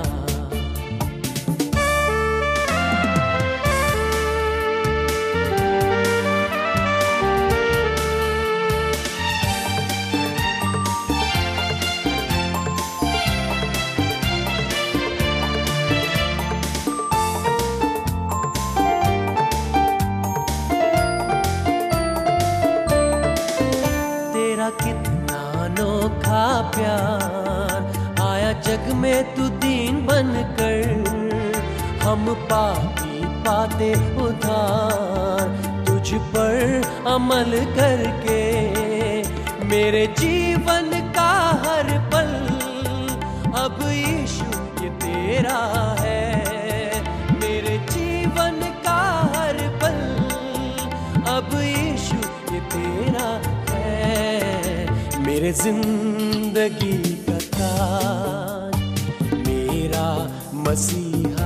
कितना अनोखा प्यार आया जग में तू दीन बनकर, हम पापी पाते उधार तुझ पर अमल करके, मेरे जीवन का हर पल अब यीशु ये तेरा है, मेरे जीवन का हर पल अब यीशु ये तेरा है, मेरे जिंदगी का ताज मेरा मसीहा।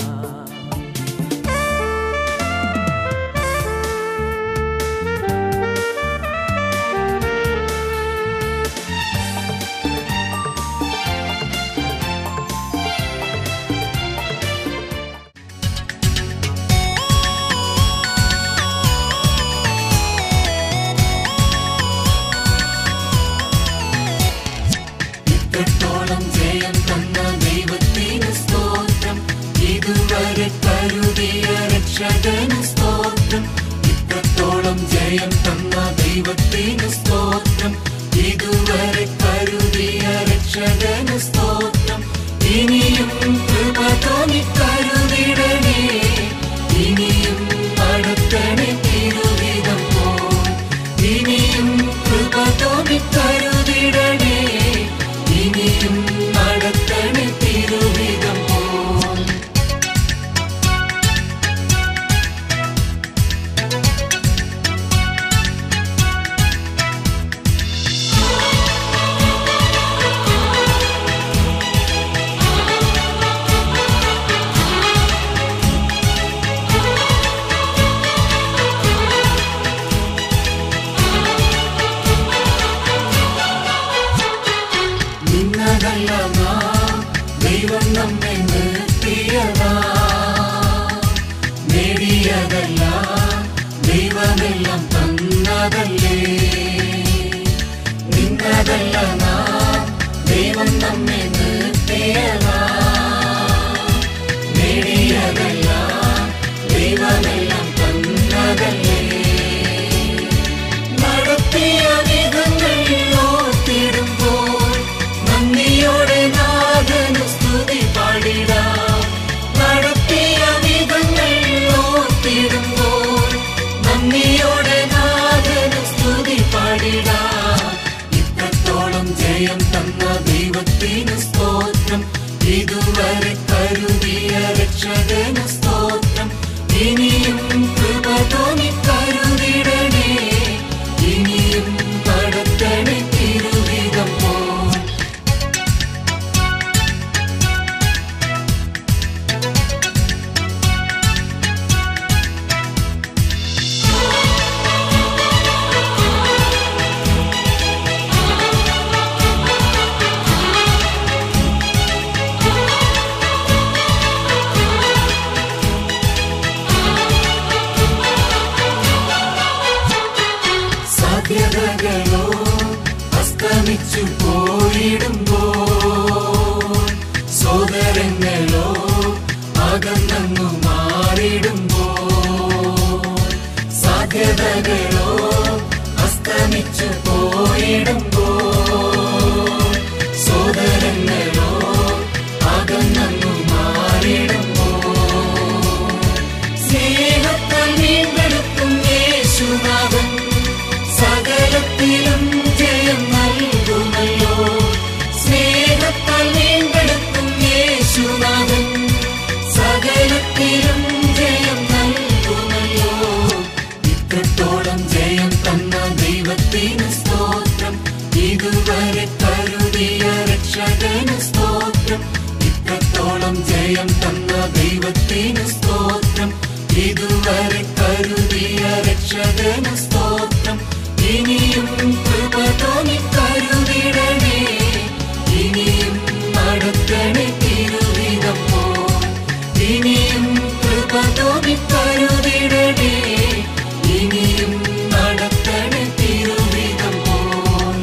ഇത്രത്തോളം ജയം തന്ന ദൈവത്തിന് സ്തോത്രം, ഇതുവരെ കരുതിയ രക്ഷകന് സ്തോത്രം, ഇനിയും കൃപ തോന്നി കരുതിടണേ, ഇനിയും നടത്തണേ തിരുവിധം പോൽ, ഇനിയും കൃപ തോന്നി കരുതിടണേ, ഇനിയും നടത്തണേ തിരുവിധം പോൽ. ദൈവം നമ്മെ നിർത്തിയതാ, നേടിയതല്ല ദൈവമെല്ലാം തന്നതല്ലേ, നിന്നതല്ല നാം ദൈവം നമ്മെ നിർത്തിയതാ, നേടിയതല്ല ദൈവമെല്ലാം തന്നതല്ലേ, നടത്തിയ വിധങ്ങൾ ഓർത്തിടുമ്പോൾ നന്ദിയോടെ നാഥനു സ്തുതി പാടിടാം, നടത്തിയ വിധങ്ങൾ ഓർത്തിടുമ്പോൾ നന്ദിയോടെ നാഥനു സ്തുതി പാടിടാം, ഇത്രത്തോളം ജയം തന്ന ദൈവത്തിന് സ്തോത്രം, ഇതുവരെ കരുതിയ രക്ഷകന് സ്തോത്രം, ഇനിയും കൃപ തോന്നി കരുതിടണേ, ഇനിയും നടത്തണേ തിരുവിധം പോൽ. സാധ്യതകളോ അസ്തമിച്ചു പോയിടുമ്പോൾ, സോദരങ്ങളോ അകന്നു മാറിടുമ്പോൾ, സാധ്യതകളോ അസ്തമിച്ചു പോയിടുമ്പോൾ, സോദരങ്ങളോ അകന്നു മാറിടുമ്പോൾ, സ്നേഹത്താൽ വീണ്ടെടുക്കും യേശുനാഥൻ സകല ഇനിയും കൃപ തോന്നിക്കരുതിടണേ, ഇനിയും നടത്തണേ തിരുവിധം പോൽ. ഇനിയും കൃപ തോന്നിക്കരുതിടണേ, ഇനിയും നടത്തണേ തിരുവിധം പോൽ.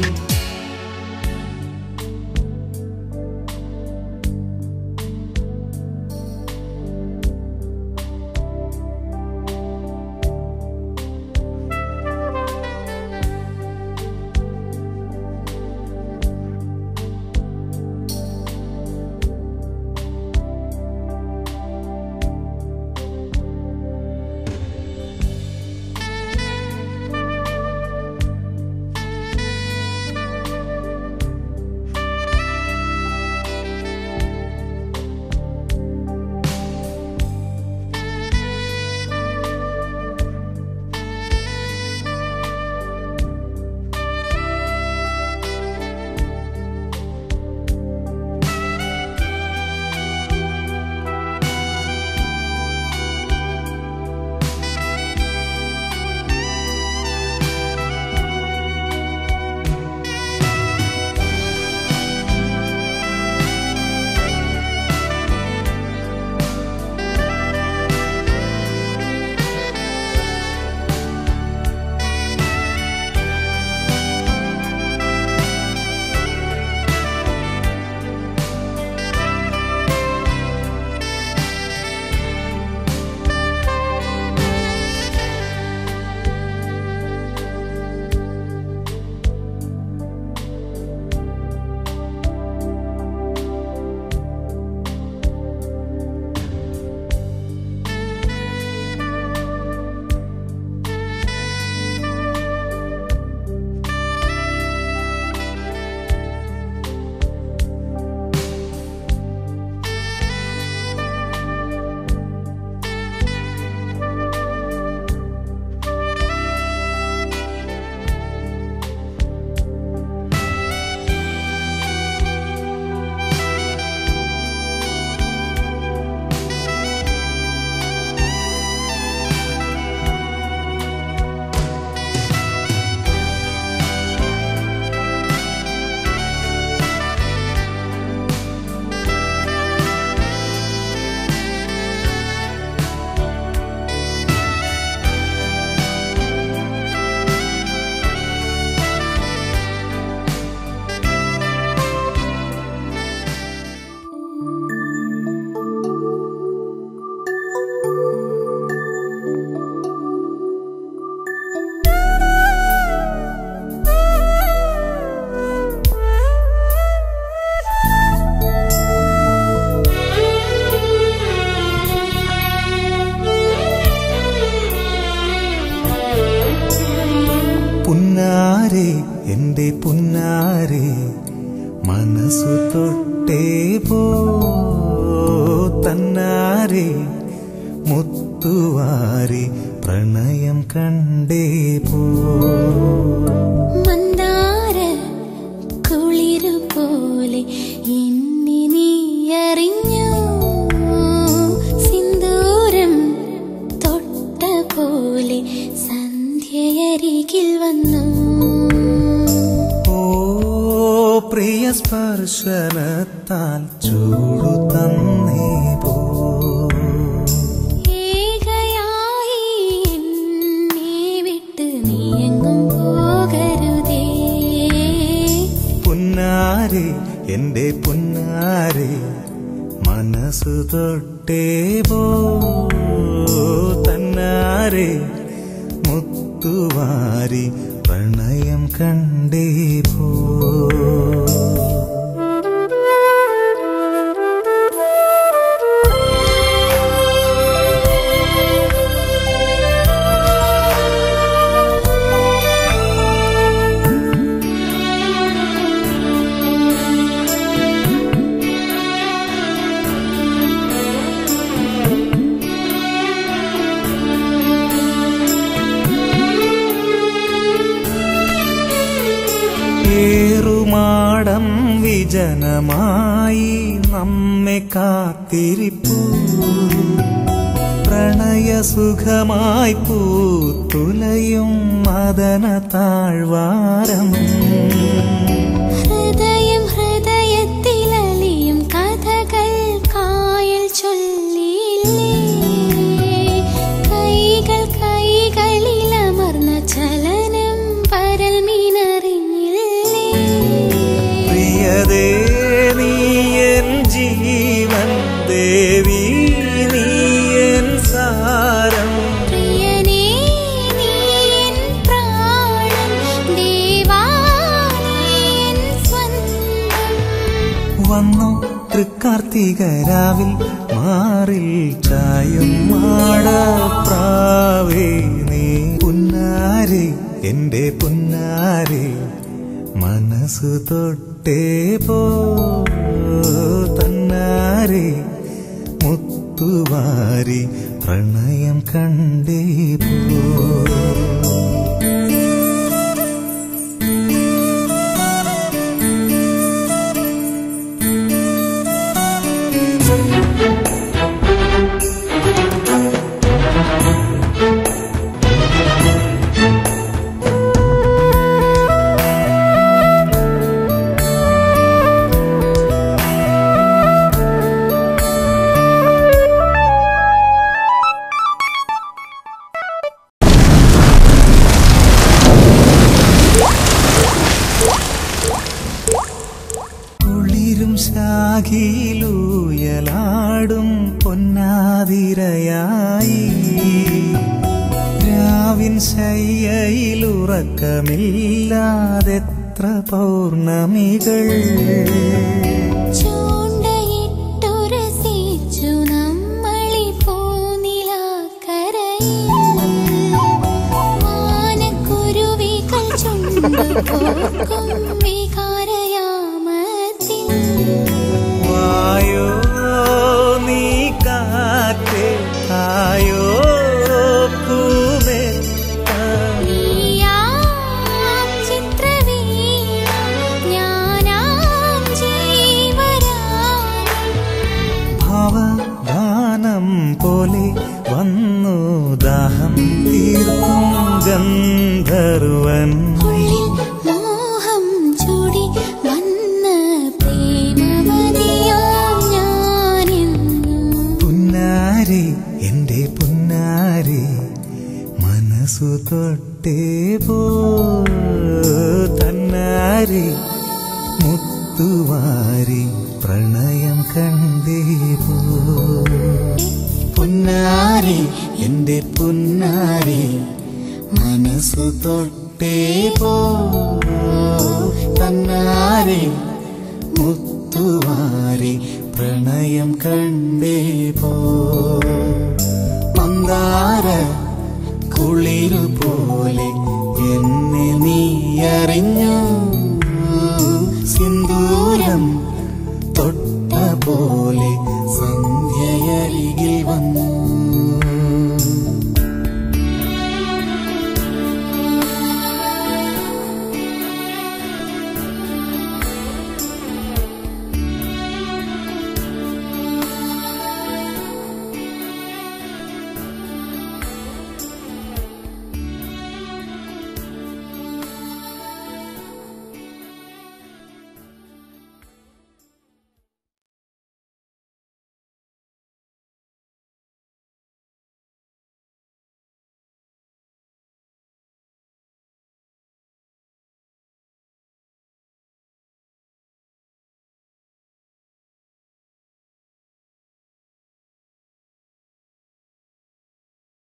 പുന്നാരെ എൻ്റെ പുന്നാരെ മനസ്സു തൊട്ടേ പോ തന്നാരെ മുത്തുവാരി പ്രണയം കണ്ടേ പോ. മന്ദാര കുളിരു പോലെ എന്നെ നീ അറിഞ്ഞു, സിന്ദൂരം തൊട്ട പോലെ സന്ധ്യയരികിൽ വന്നു. ഓ പ്രിയ സ്പർശനത്താൽ ചൂടു തന്നേ പോ. ഏകയായി എന്നെ വിട്ട് നീയെങ്ങും പോകരുതേ. പുന്നാരെ എൻ്റെ പുന്നാരെ മനസ്സു തൊട്ടേ പോ തന്നാരെ മുത്തുവാരി പ്രണയം കണ്ടേ പോ. ഏറുമാടം വിജനമായി നമ്മെ കാത്തിരിപ്പൂ, പ്രണയസുഖമായി പൂത്തുലയും മദന താഴ്വാരം. ഹൃദയം ഹൃദയത്തിലലിയും കഥകൾ കായൽ ചൊല്ലിയില്ലേ. കൈകൾ കൈകളിലമർന്ന ചലനം പരൽ മീനറിഞ്ഞില്ലേ. പ്രിയതേ നീ എൻ ജീവൻ, ദേവി നീ എൻ സാരം. പ്രിയനേ നീ എൻ പ്രാണൻ, ദേവാ നീ എൻ സ്വന്തം. വന്നു തൃക്കാർത്തികരാവിൽ മാറിൽ ചായും മാടപ്രാവേ നീ. പുന്നാരെ എന്റെ പുന്നാരെ, മനസ്സു തൊട്ടേ പോ തന്നാരെ. മുത്തുവാരി പ്രണയം കണ്ടേ പോ. കുളിരും ശാഖിയിലൂയലാടും പൊന്നാതിരയായി. രാവിൻ ശയ്യയിലുറക്കമില്ലാതെത്ര പൗർണമികൾ. ചൂണ്ടയിട്ടുരസിച്ചു നമ്മളി പൂനിലാക്കരയിൽ. മാനക്കുരുവികൾ ചുണ്ടുകോർക്കും വികാരയാമത്തിൽ. വായോ നീ കാറ്റേ, ആയോ കൂമേത്ത. നീയാം ചിത്രവീണ, ഞാനാം ജീവരാഗം. ഭവഗാനം പോലെ വന്നു ദാഹം തീർക്കും ഗന്ധർവൻ. ഉള്ളിൽ മോഹം ചൂടി വന്ന പ്രേമവതിയാം ഞാനെന്നും. പുന്നാരെ എന്റെ പുന്നാരെ, മനസ്സു തൊട്ടേ പോ തന്നാരെ. മുത്തുവാരി പ്രണയം കണ്ടേ പോ. പുന്നാരെ എന്റെ പുന്നാരെ, മനസ്സു തൊട്ടേ പോ തന്നാരെ. മുത്തുവാരി പ്രണയം കണ്ടേ പോ. മന്ദാര കുളിരു പോലെ എന്നെ നീ അറിഞ്ഞു.